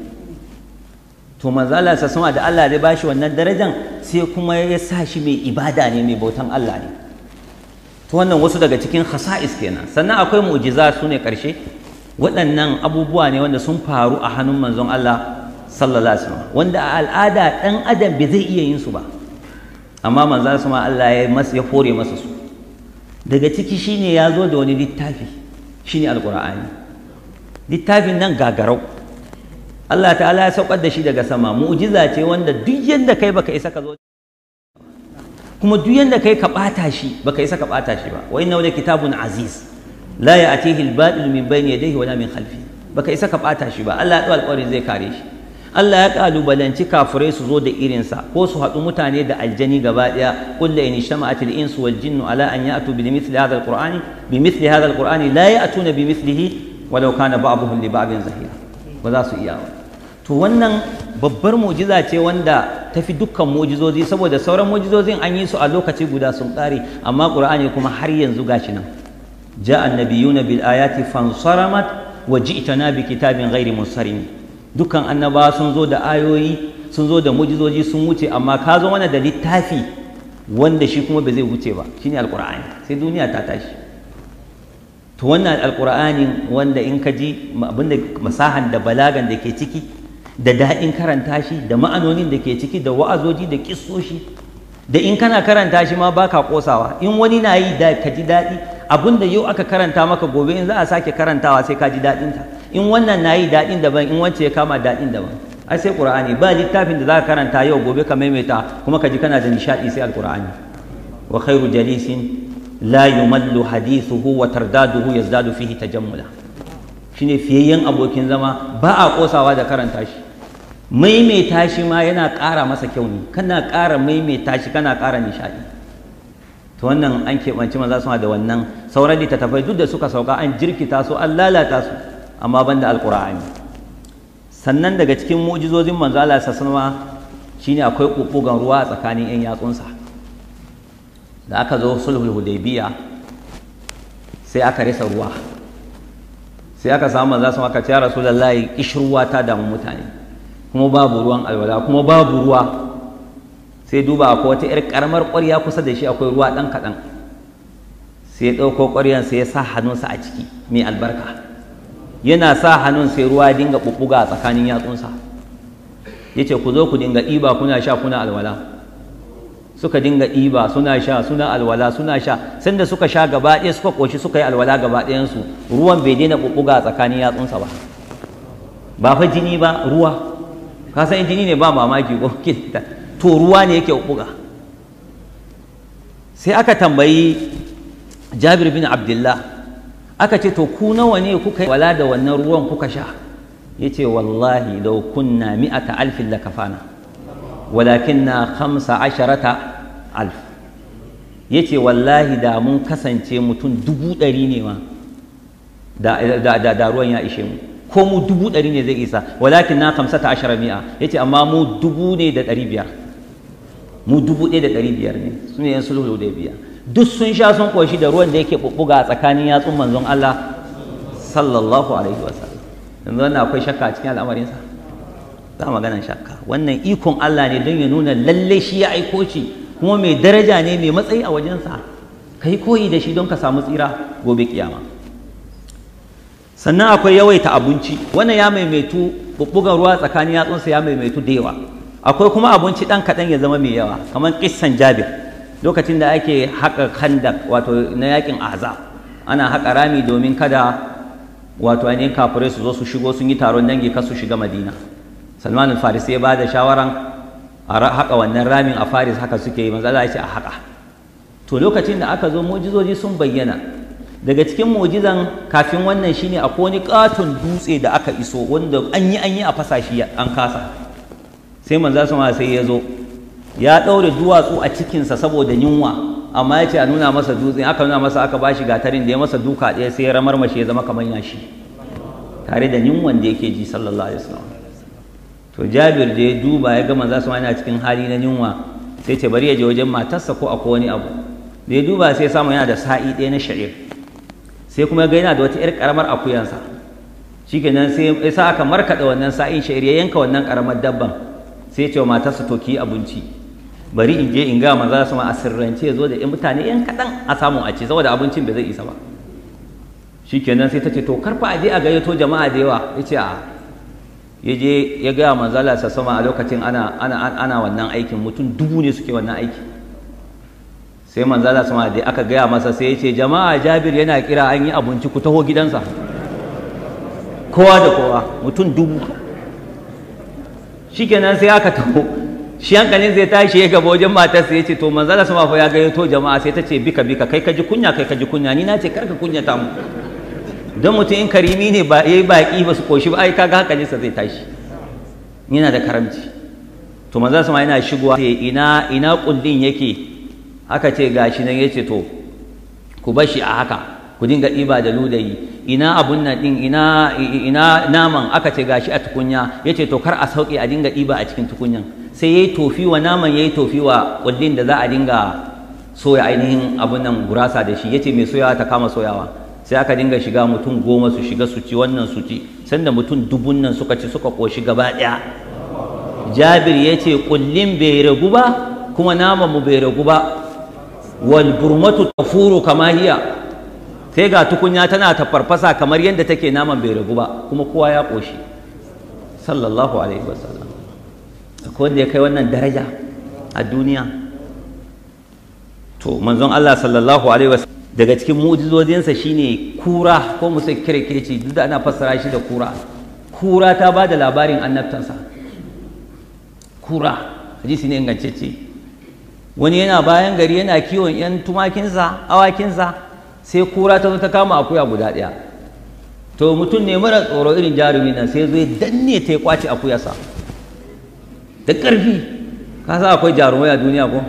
To manzo Allah sa sama da Allah zai bashi wannan darajan sai kuma ya sa shi mai ibada ne, mai bautan Allah ne. To wannan wasu daga cikin khasa'is kenan. Sannan akwai mu'jiza su ne karshe, waɗannan abubuwa ne wanda sun faru a hannun manzon Allah sallallahu alaihi wasallam, wanda a al'ada ɗan adam bai zai iya yin su ba, amma manzon sama Allah ya masa ya fore masa su. Daga ciki shine ya zo da wani littafi shine alqur'ani. Littafin nan gagarau Allah ta'ala ya saukar da shi daga sama, mu'jiza ce wanda duk yanda kai baka isa ka zo, kuma duk yanda kai ka bata shi baka isa ka bata shi ba. Wa innahu kitabun aziz la ya'tihi al-batil min bayni yadayhi wala min khalfihi, baka isa ka bata shi ba. Allah ya dau alƙawari zai kare shi. Allah ya kalubalanci kafirai su zo da irinsa ko su haɗu mutane da aljani gaba ɗaya. Qul la in ijtama'at al-insu wal jinnu ala an ya'tu bi mithli hadha al-qur'ani bi mithli hadha al-qur'ani la ya'tuna bi mithlihi walau kana ba'dhuhum li ba'din zahira. Ba za su iya ba. To wannan babbar mu'jiza ce wanda tafi dukkan mu'jizozi, saboda sauran mu'jizozin an yi su a lokaci guda sun ƙare, amma Qur'ani kuma har yanzu gashi nan. Ja'a an-nabiyyuna bil ayati fansaramat wa ji'tana bi kitabin ghairi munsarim. Dukkan annabawa sun zo da ayoyi, sun zo da mu'jizoji sun wuce, amma ka zo mana da littafi wanda shi kuma ba zai wuce ba, shine alqur'ani, sai duniya ta tashi. To wannan alqur'ani wanda in ka ji abinda masahan da balagan da ke ciki, da daɗin karanta shi, da ma'anonin da ke ciki, da wa'azoji da kissoshi, da in kana karanta shi ma baka kosawa. In wani na yi da ka ji daɗi, abinda yau aka karanta maka gobe in za a sake karantawa sai ka ji daɗinta. In wannan na yi daɗin daban, in wance ya kama daɗin daban. Ai sai Qur'ani, ba littafin da za ka karanta yau gobe ka maimaita kuma ka ji kana da nishaɗi sai alqur'ani. Wa khairu jalisin la yumallu hadithuhu wa tardaduhu yazdadu fihi tajammula. Shine fiyayyen abokin zama, ba a kosawa da karanta shi. Maimaita shi ma yana ƙara masa kyau ne, kana ƙara maimaita shi kana ƙara nishaɗi. To wannan an keɓanci maza suna da wannan. Sauran littattafai duk da suka sauka an jirkita su, an lalata su, amma banda alƙur'ani. Sannan daga cikin mu'jizozin manzo Allah sallallahu alaihi wasallam shine akwai ƙuɓɓugan ruwa a tsakanin 'yan yatsunsa. Da aka zo sulhul hudaybiya sai aka rasa ruwa, sai aka samu manzo sallallahu alaihi wasallam aka ce ya rasulullahi kishruwa ta damu mutane, kuma babu ruwan alwala, kuma babu ruwa. Sai duba akwai wata 'yar karamar ƙwarya kusa da shi, akwai ruwa ɗan kaɗan. Sai ya ɗauko ƙwaryan sai ya sa hannunsa a ciki mai albarka, yana sa hannun sai ruwa ya dinga ɓuɓɓuga a tsakanin yatsunsa. Ya ce ku zo ku dinga ɗiba kuna sha kuna alwala. Suka dinga ɗiba suna sha suna alwala suna sha, sanda suka sha gaba ɗaya suka ƙoshi suka yi alwala gaba ɗayansu, ruwan bai daina ɓuɓɓuga a tsakanin yatsunsa ba. Ba fa jini ba, ruwa. Ka san jini ne ba mamaki ko to ruwa ne yake buga. Sai aka tambayi Jabir bin Abdullah, aka ce to ku nawa ne kuka yi wala da wannan ruwan kuka sha? Yace wallahi law kunna mi'ata alfin lakafana walakinna khamsa asharata alf. Yace wallahi da mun kasance mutum dubu ɗari ne ma da, da, da, da ruwan ya ishe mu, ko mu dubu ɗari ne zai isa, walakin na kamsata ashara mi'a. Ya ce amma mu dubu ne da ɗari biyar, mu dubu ɗaya da ɗari biyar ne, su ne yan sulhu da biya. Duk sun sha sun ƙoshi da ruwan da yake ɓuɓɓuga a tsakanin yatsun manzon Allah sallallahu alaihi wasallam. Yanzu wannan akwai shakka a cikin al'amarinsa? Za maganan shakka. Wannan ikon Allah ne don ya nuna lalle shi ya aiko shi, kuma mai daraja ne mai matsayi a wajensa. Ka yi koyi da shi don ka samu tsira gobe kiyama. Sannan akwai yawaita abinci, wannan ya maimaitu, bubbugan ruwa tsakanin yatsunsa ya maimaitu da yawa. Akwai kuma abinci ɗan kaɗan ya zama mai yawa, kamar kissan Jabir, lokacin da ake haƙa khandak wato na yakin Ahzab, ana haƙa rami domin kada wato ainihin kafirai su zo su shigo sun yi taron dangi kar su shiga Madina. Salman al-Farisi ya ba da shawaran a haƙa wannan ramin a Faris, haka suke yi, manzo Allah ya ce a haƙa. To lokacin da aka zo mu'jizoji sun bayyana. Daga cikin mu'jizan kafin wannan shine akwai wani katon dutse da aka iso wanda an yi an yi a fasa shi an kasa. Sai manzo sama sai ya zo ya daure duwatsu a cikinsa saboda yunwa, amma ya ce a nuna masa dutse, aka nuna masa aka bashi gatarin da ya masa duka ɗaya sai ya ramarmashe ya zama kamar yashi. tare da yunwan da yake ji sallallahu alaihi wasallam. To Jabir da ya duba ya ga manzo sama yana cikin hali na yunwa sai ce bari ya je wajen matarsa ko akwai wani abu. Da ya duba sai samu yana da sa'i ɗaya na sha'ir, sai kuma ga yana da wata 'yar karamar akuyansa. Shikenan sai ya sa aka markaɗa wannan sa'in sha'ir, ya yanka wannan karamar dabban, sai ya ce wa matarsa to ki abinci, bari in je in ga manzo sama a sirrance ya zo da ƴan mutane ƴan kaɗan a samu a ci saboda abincin bai zai isa ba. Shikenan sai ta ce to karfa a je a gayyato jama'a da yawa. Ya ce a ya je ya gaya manzala sa sama a lokacin ana ana ana wannan aikin, mutum dubu ne suke wannan aiki. Sai manzala sama da aka gaya masa sai ya ce jama'a Jabir yana kira an yi abinci ku taho gidansa, kowa da kowa mutum dubu. Shikenan sai aka taho, shi hankalin zai tashi ya gaba wajen matarsa ya ce to manzala sama fa ya gayyato jama'a. Sai ta ce bika bika kai ka ji kunya kai ka ji kunya, ni na ce karka kunyata mu, don mutum in karimi ne ba yayi baki ba su koshi ba ai kaga hankalinsa zai tashi, yana da karamci. To manzo sama yana shigowa sai ina ina kullin yake, aka ce gashi nan. Yace to ku bar shi a haka, ku dinga ɗiba da ludayi. Ina abun nan din, ina ina naman, aka ce gashi a tukunya. Yace to kar a sauke, a dinga ɗiba a cikin tukunyan. Sai yayi tofi wa naman, yayi tofi wa kullin da za a dinga soya ainihin abun nan gurasa da shi. Yace mai soyawa ta kama soyawa. Sai aka dinga shiga mutum goma su shiga su ci wannan su ci, sanda mutum dubun nan suka ci suka koshi gaba ɗaya. Jabir ya ce kullin bai ragu ba kuma naman mu bai ragu ba, wal burmatu tafuru kama hiya, sai ga tukunya tana ta farfasa kamar yadda take, naman bai ragu ba kuma kowa ya koshi. Sallallahu alaihi wasallam. Akwai wanda ya kai wannan daraja a duniya? To manzon Allah sallallahu alaihi wasallam daga cikin mu'jizojinsa shine kura, ko musa kirkeci, duk da ana fassara shi da kura. Kura ta ba da labarin annabtansa. Kura hadisi ne ingantacce. Wani yana bayan gari yana kiwon yan tumakinsa, awakinsa, sai kura ta zo ta kama akuya guda ɗaya. To mutum ne mara tsoro irin jarumi nan, sai zo ya danne ta ya kwace akuyarsa da ƙarfi. Ka sa akwai jarumai a duniya ko?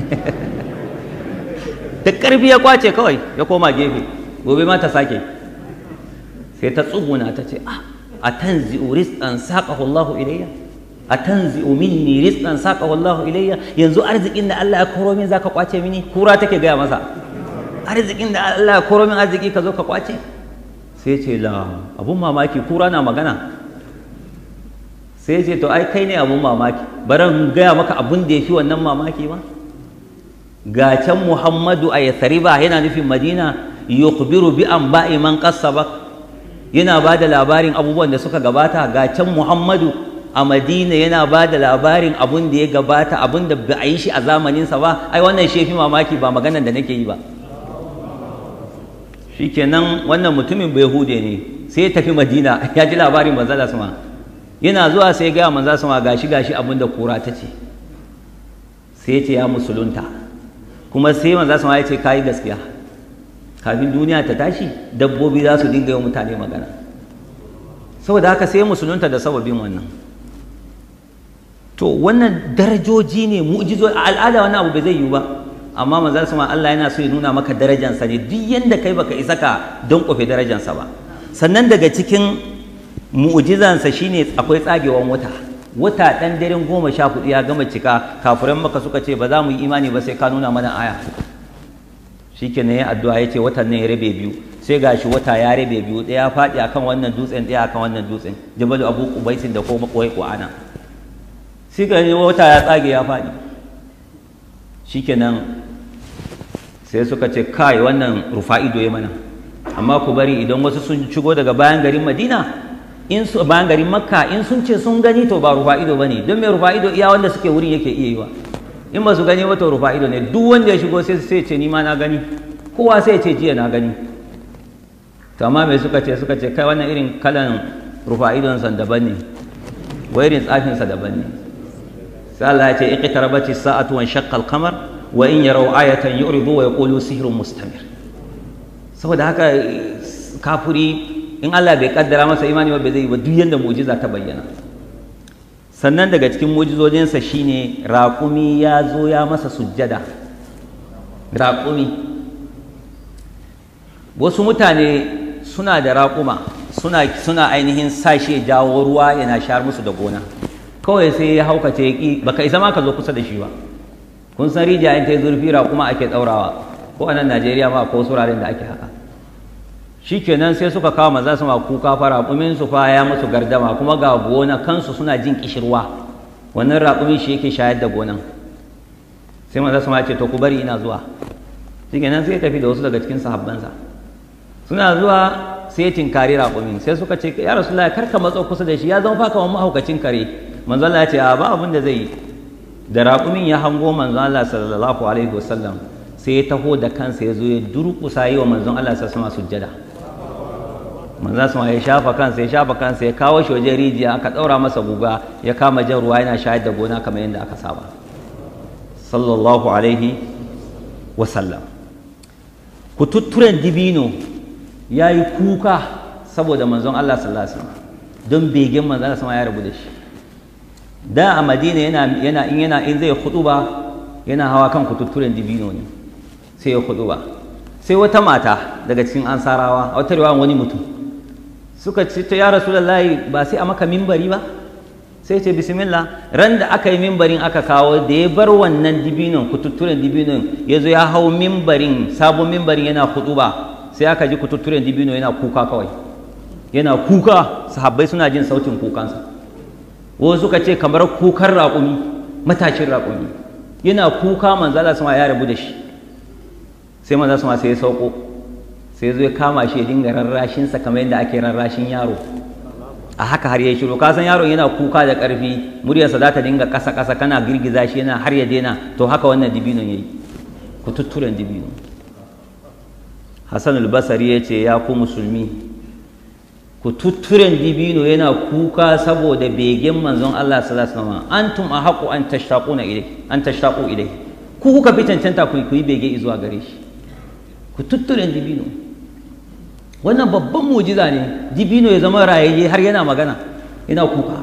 Da ƙarfi ya kwace kawai ya koma gefe, gobe ma ta sake. Sai ta tsuguna ta ce a tanzi'u rizqan saqahu Allahu ilayya, a tanzi'u minni rizqan saqahu Allahu ilayya, yanzu arzikin da Allah ya koro min zaka kwace mini? Kura take gaya masa, arzikin da Allah ya koro min arziki ka zo ka kwace? Sai ce la, abun mamaki, kura na magana. Sai ce to ai kai ne abun mamaki, baran gaya maka abun da ya fi wannan mamaki ba. Ga can Muhammadu a Yathriba, yana nufin Madina, yukhbiru bi anba'i man qassabak, yana ba da labarin abubuwan da suka gabata. Ga can Muhammadu a Madina yana ba da labarin abun da ya gabata, abun da ba a yi shi a zamaninsa ba. Ai wannan shi fi mamaki, ba maganan da nake yi ba. Shikenan wannan mutumin Bayahude ne, sai ya tafi Madina, ya ji labarin manzon Allah sama. Yana zuwa sai ga manzon sama gashi gashi abun da kura ta ce. Sai ya ce ya musulunta. Kuma sai manzo sama ya ce kai gaskiya, kafin duniya ta tashi dabbobi za su dinga yi mutane magana. Saboda haka sai musulunta da sababin wannan. To wannan darajoji ne, mu'jizo. A al'ada wannan abu bai zai yiwu ba, amma manzo sama Allah yana so ya nuna maka darajansa ne, duk yanda kai baka isa ka don kofe darajansa ba. Sannan daga cikin mu'jizansa shine akwai tsagewan wata. Wata ɗan daren goma sha hudu ya gama cika, kafiran maka suka ce ba za mu yi imani ba sai ka nuna mana aya. Shikenan ya addu'a ya ce watan nan ya rabe biyu, sai gashi wata ya rabe biyu, ɗaya ya faɗi akan wannan dutsen, ɗaya akan wannan dutsen, Jabalu Abu Qubaisin da kuma Qawai Qu'ana. Sai ga wata ya tsage ya faɗi. Shikenan sai suka ce kai wannan rufa'ido ya mana, amma ku bari idan wasu sun shigo daga bayan garin Madina, in su bayan garin Makka, in sun ce sun gani to ba rufa ido bane, don mai rufa ido iya wanda suke wurin yake iya yi wa. In ba su gani ba to rufa ido ne, duk wanda ya shigo sai sai ce ni ma na gani, kowa sai ya ce jiya na gani. To amma mai suka ce suka ce kai wannan irin kalan rufa idon san daban ne, wa irin tsafin sa daban ne. Sai Allah ya ce iqtarabati as-sa'atu wa shaqqa al-qamar wa in yaraw ayatan yu'ridu wa yaqulu sihrun mustamir. Saboda haka kafiri in Allah bai kaddara masa imani ba bai zai ba, duk yanda mu'jiza ta bayyana. Sannan daga cikin mu'jizojinsa shine raƙumi ya zo ya masa sujjada. Raƙumi, wasu mutane suna da raƙuma suna suna ainihin sashi ya jawo ruwa yana shar musu da gona kawai sai ya haukace ya ki baka isa ma ka zo kusa da shi ba. kun san rijiya in ta yi zurfi kuma ake ɗaurawa ko a nan Najeriya ma ko suraren da ake haka. Shikenan sai suka kawo maza su ma kuka fa raƙumin su fa ya musu gardama kuma ga gona kansu suna jin kishirwa wannan raƙumin shi yake shayar da gonan. Sai maza su ma ce to ku bari ina zuwa. Shikenan sai ya tafi da wasu daga cikin sahabbansa suna zuwa sai tinkari raƙumin sai suka ce ya Rasulullahi kar ka matso kusa da shi ya zama fa kamar mahaukacin kare. Manzo Allah ya ce a ba abin da zai yi. Da raƙumin ya hango manzo Allah sallallahu alaihi wasallam sai ya taho da kansa ya zo ya durƙusa yi wa manzon Allah sallallahu alaihi wasallam sujjada. manzo sama ya shafa kansa ya shafa kansa ya kawo shi wajen rijiya aka ɗaura masa guga ya kama jan ruwa yana shayar da gona kamar yadda aka saba sallallahu alaihi wasallam. Kututturen dibino ya yi kuka saboda manzon Allah sallallahu alaihi wasallam don begen manzon Allah sama ya rabu da shi. Da a Madina yana yana in yana in zai khutuba yana hawa kan kututturen dibino ne sai ya khutuba. Sai wata mata daga cikin ansarawa a wata riwaya wani mutum suka ce ta ya Rasulullahi ba sai a maka mimbari ba sai ce bismillah. Ran da aka yi mimbarin aka kawo da ya bar wannan dibinon kututturen dibinon ya zo ya hau mimbarin sabon mimbarin yana khutuba sai aka ji kututturen dibino yana kuka kawai yana kuka sahabbai suna jin sautin kukansa. Wasu suka ce kamar kukan raƙumi matashin raƙumi yana kuka manzo Allah sama ya rabu da shi. Sai manzo sama sai ya sauko sai zo ya kama shi ya dinga rarrashin sa kamar yadda ake rarrashin yaro a haka har ya shiru. Ka san yaron yana kuka da ƙarfi muryarsa za ta dinga ƙasa ƙasa kana girgiza shi yana har ya daina to haka wannan dibinon yayi kututturen dibino. Hassan al-Basri ya ce ya ku musulmi kututturen dibino yana kuka saboda begen manzon Allah sallallahu alaihi wasallam antum ahaqu an tashtaquna ilayhi an tashtaqu ilayhi ku kuka fi cancanta ku yi bege zuwa gare shi. Kututturen dibino wannan babban mu'jiza ne dibino ya zama rayayye har yana magana yana kuka.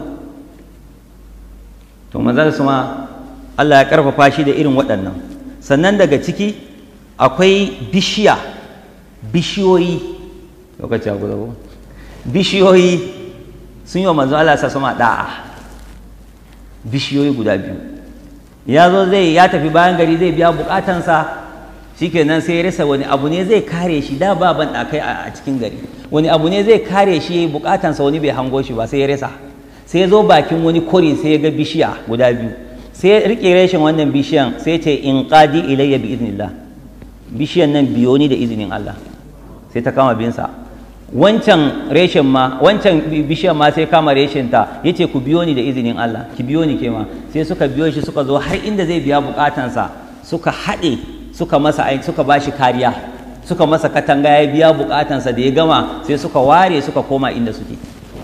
To manzon sama Allah ya karfafa shi da irin waɗannan. Sannan daga ciki akwai bishiya bishiyoyi lokaci a guda bishiyoyi sun yi wa manzon Allah sa sama da'a. Bishiyoyi guda biyu ya zo zai ya tafi bayan gari zai biya bukatansa shikenan sai ya rasa wani abu ne zai kare shi da ba ban dakai a cikin gari wani abu ne zai kare shi bukatansa wani bai hango shi ba sai ya rasa sai ya zo bakin wani kori sai ya ga bishiya guda biyu sai ya rike reshen wannan bishiyan sai ce in qadi ilayya bi idnillah bishiyan nan biyo ni da izinin Allah sai ta kama binsa. Wancan reshen ma wancan bishiyar ma sai kama reshen ta yace ku biyo ni da izinin Allah ki biyo ni ke ma sai suka biyo shi suka zo har inda zai biya bukatansa suka haɗe suka masa suka bashi kariya suka masa katanga ya biya bukatansa da ya gama sai suka ware suka koma inda suke.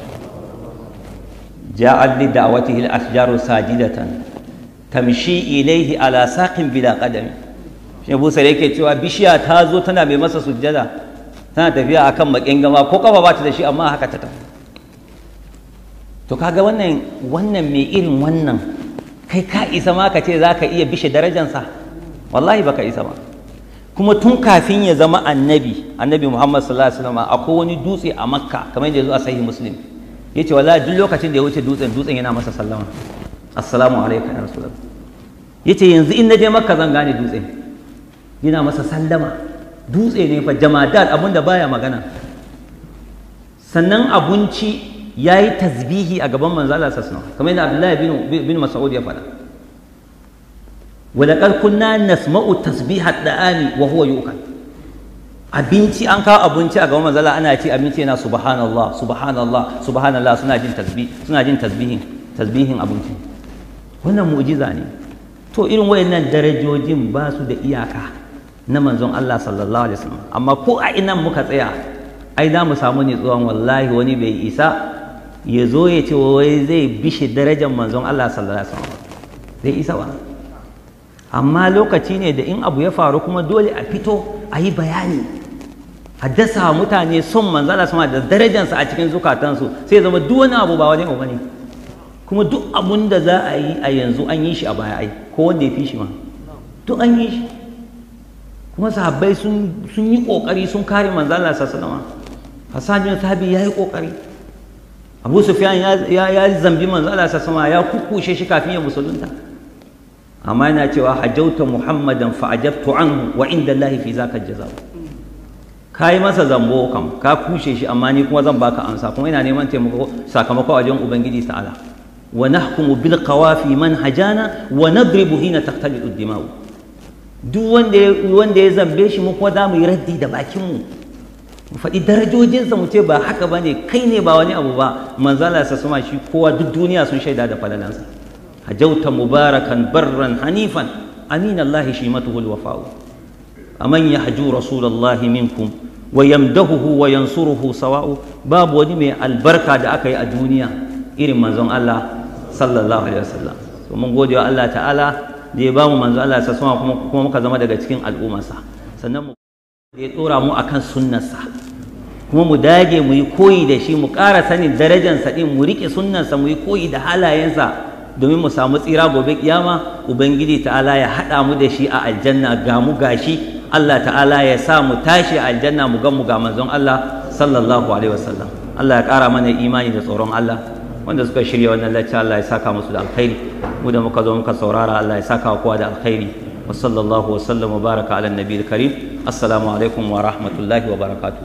ja'at li da'watihi al-ashjaru sajidatan tamshi ilayhi ala saqin bila qadami. shi Musa yake cewa bishiya ta zo tana mai masa sujjada tana tafiya akan bakin gama ko kafa ba ta da shi amma haka ta tafi. To kaga wannan wannan mai irin wannan kai ka isa ma ka ce za ka iya bishe darajansa wallahi baka isa ba. Kuma tun kafin ya zama annabi annabi Muhammad sallallahu alaihi wasallam akwai wani dutse a Makka kamar yadda ya zo a sahih Muslim yace wallahi duk lokacin da ya wuce dutsen dutsen yana masa sallama assalamu alaikum ya rasulullah. Yace yanzu in naje Makka zan gane dutsen yana masa sallama. Dutse ne fa jamadat abinda baya magana. Sannan abinci yayi tasbihi a gaban manzo Allah sallallahu alaihi wasallam kamar yadda Abdullah bin bin Mas'ud ya faɗa. Wa laqad kunna nasma'u tasbihat da'ani wa huwa yu'kal. Abinci an kawo abinci a gaban manzo Allah ana ci abinci yana subhanallah subhanallah subhanallah suna jin tasbih suna jin tasbihin tasbihin abinci. Wannan mu'jiza ne. To irin wayannan darajojin ba su da iyaka na manzon Allah sallallahu alaihi wasallam amma ko a inan muka tsaya ai za mu samu nutsuwan wallahi wani bai isa ya zo ya ce wai zai bishe darajar manzon Allah sallallahu alaihi wasallam zai isa ba. Amma lokaci ne da in abu ya faru kuma dole a fito a yi bayani a dasa mutane son manzon Allah sallallahu alaihi wasallam da darajarsa a cikin zukatansu sai zama duk wani abu ba wani abu bane. Kuma duk abun da za a yi a yanzu an yi shi a baya ai ko wanda ya fi shi ma duk an yi shi. Kuma sahabbai sun yi ƙoƙari sun kare manzo Allah sallallahu alaihi wasallam Hassan bin Thabit yayi kokari, Abu Sufyan ya ya zambi manzo Allah sallallahu alaihi wasallam ya kukkushe shi kafin ya musulunta, amma yana cewa hajauta Muhammadan fa ajabtu anhu wa inda Allah fi zaka jazaa. Kai masa zambo kam ka kushe shi, amma ni kuma zan baka amsa, kuma ina neman taimako sakamako a wajen ubangiji ta'ala. Wa nahkumu bil qawafi man hajana wa nadribu hina taqtali'u ad-dima'u. Duk wanda wanda ya zambe shi mu kuma za mu yi raddi da bakin mu mu faɗi darajojinsa mu ce ba haka ba ne, kai ne ba wani abu ba. Manzala sa suma shi kowa duk duniya sun shaida da falalansa. Hajauta mubarakan barran hanifan aminallahi shimatuhu alwafa'u aman yahju rasulullahi minkum wa yamdahuhu wa yansuruhu sawa'u. Babu wani mai albarka da aka yi a duniya irin manzon Allah sallallahu alaihi wasallam. To mun gode wa Allah ta'ala da ya bamu manzon Allah sa suma kuma kuma muka zama daga cikin al'ummarsa, sannan mu da ya tsora mu akan sunnarsa, kuma mu dage mu yi koyi da shi, mu ƙara sanin darajarsa ɗin, mu riƙe sunnarsa, mu yi koyi da halayensa domin mu samu tsira gobe kiyama. Ubangiji ta'ala ya haɗa mu da shi a aljanna, ga mu gashi. Allah ta'ala ya sa mu tashi a aljanna mu gan mu ga manzon Allah sallallahu alaihi wasallam. Allah ya ƙara mana imani da tsoron Allah. Wanda suka shirya wannan lacca Allah ya saka musu da alkhairi, mu da muka zo muka saurara Allah ya saka kowa da alkhairi. وصلى الله وسلم وبارك على النبي الكريم. السلام عليكم ورحمة الله وبركاته.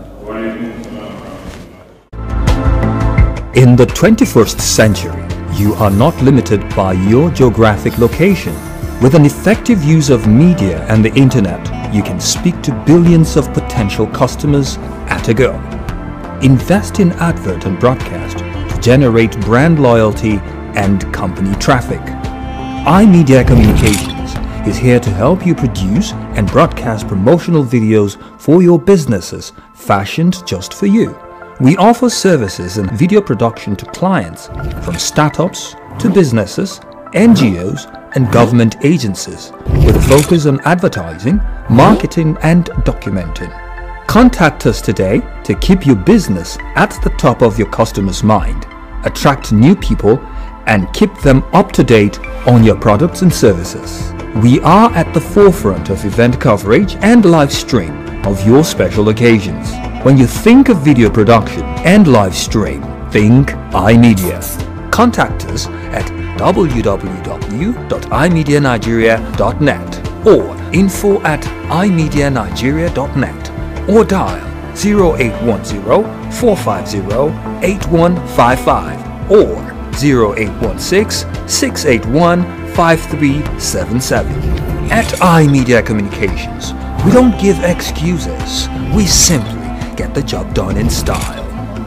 In the twenty-first century, you are not limited by your geographic location. With an effective use of media and the internet, you can speak to billions of potential customers at a go. Invest in advert and broadcast to generate brand loyalty and company traffic. iMedia Communications is here to help you produce and broadcast promotional videos for your businesses fashioned just for you. We offer services in video production to clients from startups to businesses, N G Os and government agencies with a focus on advertising, marketing and documenting. Contact us today to keep your business at the top of your customers' mind, attract new people and keep them up to date on your products and services. We are at the forefront of event coverage and live stream of your special occasions. When you think of video production and live stream, think iMedia. Contact us at w w w dot i media nigeria dot net or info at i media nigeria dot net or dial zero eight one zero, four five zero, eight one five five or zero eight one six, six eight one, five three seven seven. At iMedia Communications, we don't give excuses, we simply get the job done in style.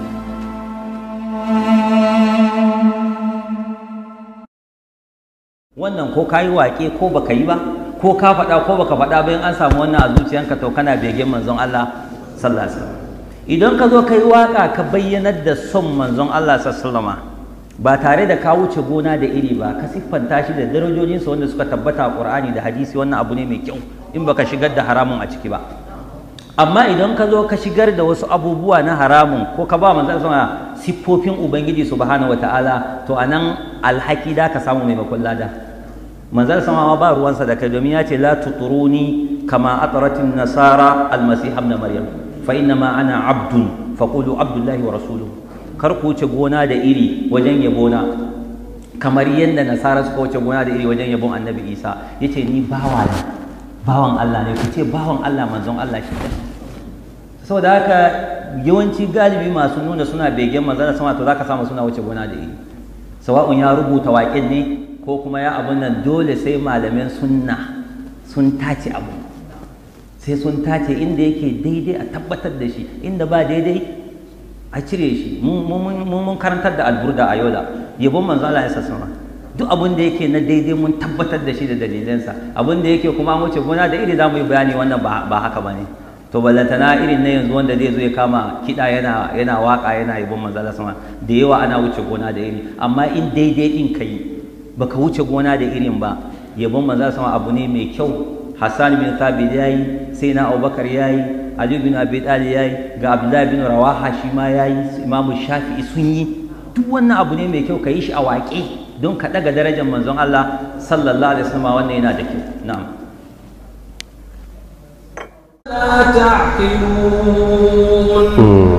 Wannan ko kayi waƙe ko baka yi ba, ko ka faɗa ko baka faɗa bayan an samu wannan a zuciyanka, to kana begen manzon Allah sallallahu alaihi wasallam. Idan ka zo kai waƙa ka bayyanar da son manzon Allah sallallahu alaihi wasallam ba tare da ka wuce gona da iri ba, ka siffanta shi da darajojinsa wanda suka tabbata a Qur'ani da hadisi, wannan abu ne mai kyau in baka shigar da haramun a ciki ba. Amma idan ka zo ka shigar da wasu abubuwa na haramun ko ka ba manzon sama siffofin ubangiji subhanahu wataala, to anan alhaki da ka samu maimakon lada. Manzon sama ma ba ruwansa da kai, domin ya ce la tuturuni kama atratin nasara almasih ibn maryam fa inna ma ana abdun faqulu abdullahi wa rasuluhu. Kar ku wuce gona da iri wajen yabona kamar yadda nasara suka wuce gona da iri wajen yabon annabi Isa. Yace ni bawa ne, bawan Allah ne, ku ce bawan Allah manzon Allah shi ne. Saboda haka yawanci galibi masu nuna suna begen manzon sama, to zaka samu suna wuce gona da iri, sawa'un ya rubuta waƙen ne ko kuma ya abun nan. Dole sai malamin sunna sun tace abu, sai sun tace inda yake daidai a tabbatar da shi, inda ba daidai a cire shi. mun karantar da alburda a yola, yabon manzo Allah ya sassama, duk abin da yake na daidai mun tabbatar da shi da dalilansa, abin da yake kuma wuce gona da iri za mu yi bayani wannan ba haka ba ne. To ballantana irin na yanzu wanda zai zo ya kama kiɗa yana yana waka yana yabon manzo Allah sama, da yawa ana wuce gona da iri. Amma in daidai din kai baka wuce gona da irin ba, yabon manzo Allah sama abu ne mai kyau. Hassan bin Thabit yayi, sai na Abubakar yayi, Ali bin Abi Talib yayi, ga Abdullah bin Rawaha shi ma yayi, Imam Shafi'i sun yi. Duk wannan abu ne mai kyau ka yi shi a waƙe don ka daga darajar manzon Allah sallallahu alaihi wasallam. Wannan yana da kyau. Na'am. تعقلون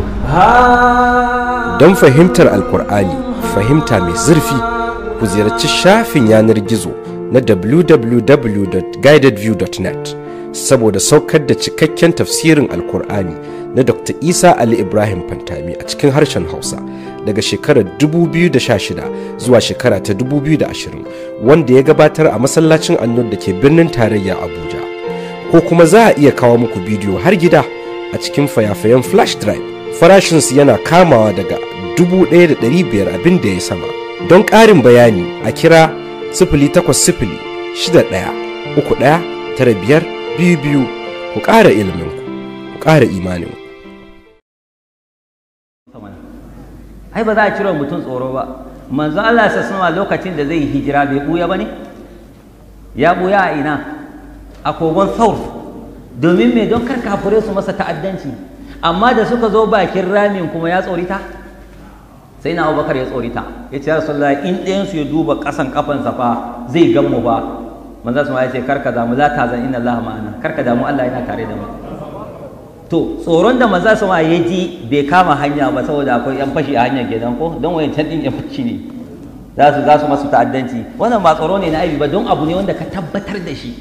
Don fahimtar Alkur'ani, fahimta mai zurfi, ku ziyarci shafin yanar gizo na w w w dot guided view dot net saboda saukar da cikakken tafsirin Alkur'ani na Doctor Isa Ali Ibrahim Fantami a cikin harshen Hausa daga shekarar dubu biyu da sha shida zuwa shekara ta dubu biyu da ashirin, wanda ya gabatar a masallacin Annur da ke birnin tarayya Abuja. Ko kuma za a iya kawo muku bidiyo har gida a cikin fayafayen flash drive. Farashinsu yana kamawa daga dubu ɗaya da ɗari biyar abin da ya sama. Don ƙarin bayani a kira sifili takwas sifili shida ɗaya uku ɗaya tara biyar biyu biyu. Ku ƙara iliminku, ku ƙara imaninku. Ai ba za a cire mutum tsoro ba. Manzon Allah sallallahu alaihi lokacin da zai hijira bai buya bane? Ya buya a ina? A kogon Thawr. Domin me? Don kar kafirai su masa ta'addanci. Amma da suka zo bakin ramin kuma ya tsorita. Sai na Abubakar ya tsorita. Ya ce ya Rasulullah in ɗayan su ya duba ƙasan kafansa fa zai gan mu ba. Manzon sallallahu alaihi ya ce karka damu la tazan inna Allah ma'ana. Karka damu Allah yana tare da mu. To tsoron da maza su ma ya ji bai kama hanya ba saboda akwai yan fashi a hanyar gidan ko don wayan can din yan fashi ne za su za su masu ta'addanci. Wannan ba tsoro ne na aibi ba, don abu ne wanda ka tabbatar da shi.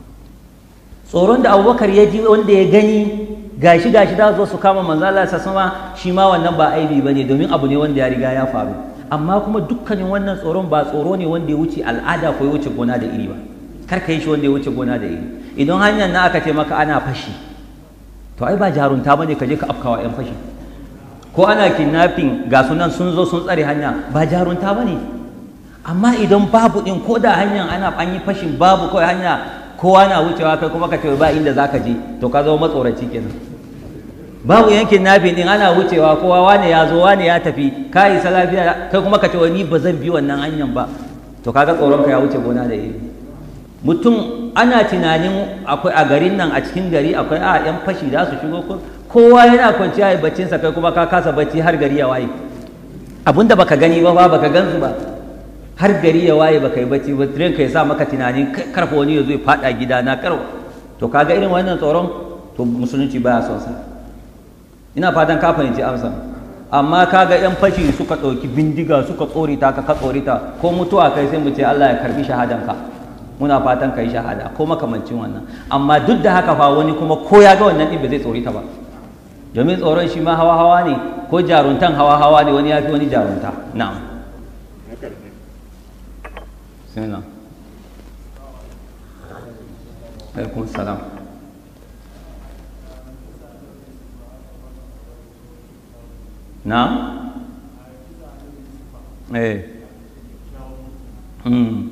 Tsoron da Abubakar ya ji wanda ya gani gashi gashi za su zo su kama manzo Allah sa sama, shi ma wannan ba aibi bane domin abu ne wanda ya riga ya faru. Amma kuma dukkanin wannan tsoron ba tsoro ne wanda ya wuce al'ada ko ya wuce gona da iri ba. Kar ka yi shi wanda ya wuce gona da iri. Idan hanyar na aka ce maka ana fashi, to ai ba jarunta bane ka je ka afkawa yan fashi. Ko ana kidnapping ga sunan sun zo sun tsare hanya, ba jarunta bane. Amma idan babu din ko da hanyar ana an yi fashin babu kawai hanya kowa na wucewa kai kuma ka ce ba inda zaka je, to ka zama matsoraci kenan. Babu yankin kidnapping din ana wucewa kowa wane ya zo wane ya tafi, ka yi salafiya kai kuma ka ce ni ba zan bi wannan hanyar ba, to kaga tsoron ka ya wuce gona da iri. Mutum ana tunanin akwai a garin nan a cikin gari akwai a yan fashi za su shigo, kowa yana kwanciya ya baccinsa kai kuma ka kasa bacci har gari ya waye. Abinda baka gani ba ba baka gansu ba har gari ya waye baka yi bacci ba, tren ka ya sa maka tunanin karfa wani ya zo ya fada gida na karwa. To kaga irin wannan tsoron to musulunci baya son sa. Ina fatan ka fahimci amsa. Amma kaga yan fashi suka ɗauki bindiga suka tsorita ka ka tsorita ko mutuwa kai sai mu ce Allah ya karbi shahadanka. Muna fatan ka yi shahada ko makamancin wannan. Amma duk da haka fa wani kuma ko ya ga wannan ɗin ba zai tsorita ba, domin tsoron shi ma hawa hawa ne, ko jaruntan hawa hawa ne, wani ya fi wani jarunta. Na'am. Bismillah. Alaikum salam. Na'am. Eh. Hmm.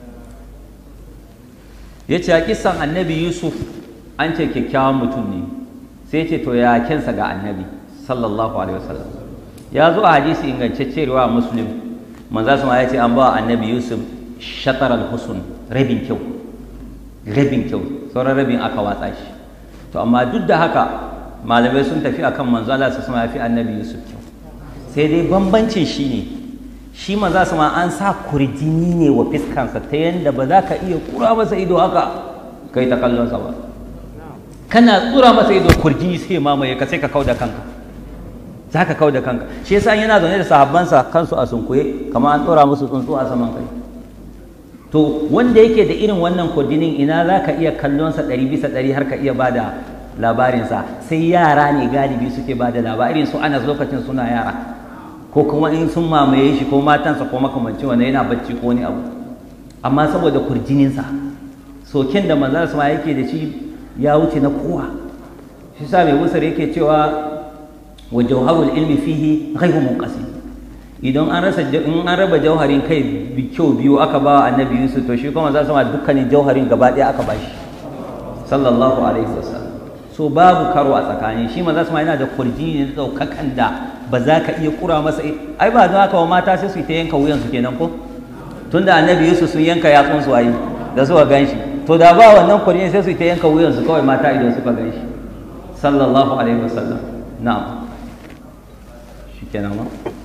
Ya ce a kisan annabi Yusuf an ce kyakkyawan mutum ne, sai ce to ya kensa ga annabi sallallahu alaihi wasallam. Ya zo a hadisi ingantacce riwaya Muslim, manzo sama ya ce an ba annabi Yusuf shatar al-husn, rabin kyau, rabin kyau, sauran rabin aka watsa shi. To amma duk da haka malamai sun tafi akan manzo Allah sallallahu alaihi wasallam ya fi annabi Yusuf kyau. Sai dai bambancin shi ne shi maza su ma an sa kurjini ne wa fiskansa ta yadda ba za ka iya kura masa ido haka kai ta kallonsa ba. Kana tsura masa ido kurjini sai mamaye ka sai ka kau da kanka, za ka kau da kanka. Shi yasa yana zaune da sahabbansa kansu a sunkuye kamar an tsora musu tsuntsu a saman kai. To wanda yake da irin wannan kurjinin ina za ka iya kallonsa ɗari bisa ɗari har ka iya ba da labarinsa. Sai yara ne galibi suke ba da labarin su Anas lokacin suna yara, ko kuma in sun mamaye shi ko matansa ko makamanci wanda yana bacci ko wani abu. Amma saboda kurjininsa, soken da manzon sama yake da shi ya wuce na kowa. Shi sa mai musar yake cewa wa jawharul ilmi fihi ghaibu munqasim. Idan an rasa in an raba jauharin kai bi kyau biyu aka ba annabi Yusuf, to shi kuma manzon sama dukkanin jauharin gaba ɗaya aka bashi sallallahu alaihi wasallam. So babu karo a tsakani. Shi manzon sama yana da kurjini da daukakan da ba za ka iya kura masa. Ai ba don haka wa mata sai su ta yanka wuyansu kenan ko, tunda annabi Yusuf sun yanka yatsun su ayi da suka ganshi. To da ba wannan kurjini sai su ta yanka wuyansu kawai mata idan suka ganshi sallallahu alaihi wasallam. Na'am, shikenan ma.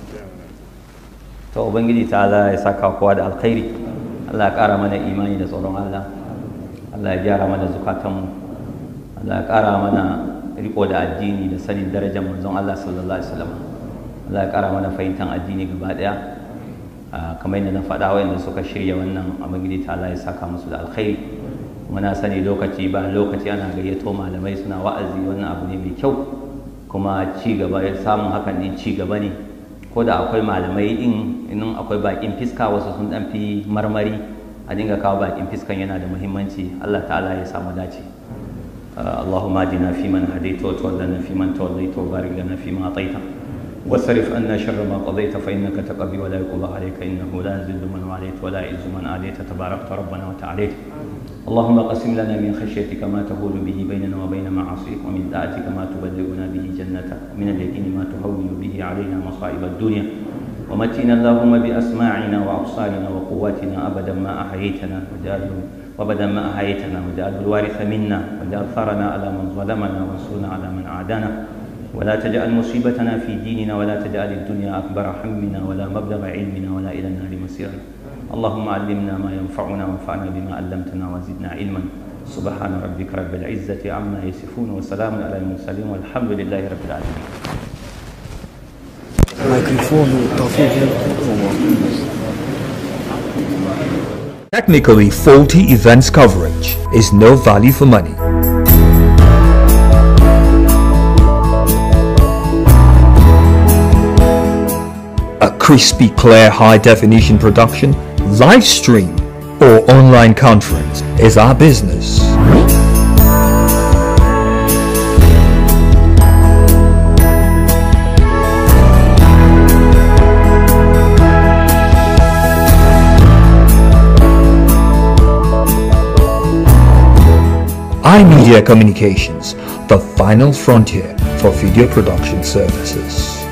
To ubangiji ta Allah ya saka kowa da alkhairi. Allah ya kara mana imani da tsoron Allah. Allah ya gyara mana zukatanmu. Allah ya ƙara mana riko da addini da sanin darajar manzon Allah sallallahu alaihi wasallam. Allah ya ƙara mana fahimtar addini gaba ɗaya. Kamar yadda na faɗa wayanda suka shirya wannan abin ta Allah ya saka musu da alkhairi. Muna sani lokaci ba lokaci ana gayyato malamai suna wa'azi, wannan abu ne mai kyau kuma ci gaba, samun hakan ne ci gaba ne. Ko da akwai malamai in in akwai bakin fiska, wasu sun dan fi marmari a dinga kawo bakin fiskan yana da muhimmanci. Allah ta'ala ya samu dace. Allahumma adina fi man hadaita wa tawallana fi man tawallaita wa barik lana fi ma ataita wasrif anna sharra ma qadaita fa innaka taqdi wa la yuqda alayka innahu la yuzillu man walayta wa la yu'izzu man adayta tabarakta rabbana wa ta'ala. اللهم قسم لنا من خشيتك ما تهول به بيننا وبين معاصيك ومن طاعتك ما تبلغنا به جنتك ومن اليقين ما تهون به علينا مصائب الدنيا ومتنا اللهم بأسماعنا وأبصارنا وقواتنا أبدا ما أحييتنا وجعله وابدا ما أحييتنا وجعله الوارث منا واجعل ثارنا على من ظلمنا وانصرنا على من عادانا ولا تجعل مصيبتنا في ديننا ولا تجعل الدنيا أكبر همنا ولا مبلغ علمنا ولا إلى النار مصيرنا. اللهم علمنا ما ينفعنا وانفعنا بما علمتنا وزدنا علما. سبحان ربك رب العزة عما يصفون وسلام على المرسلين والحمد لله رب العالمين. Technically faulty events coverage is no value for money. A crispy, clear, high-definition production, live stream or online conference is our business. iMedia Communications, the final frontier for video production services.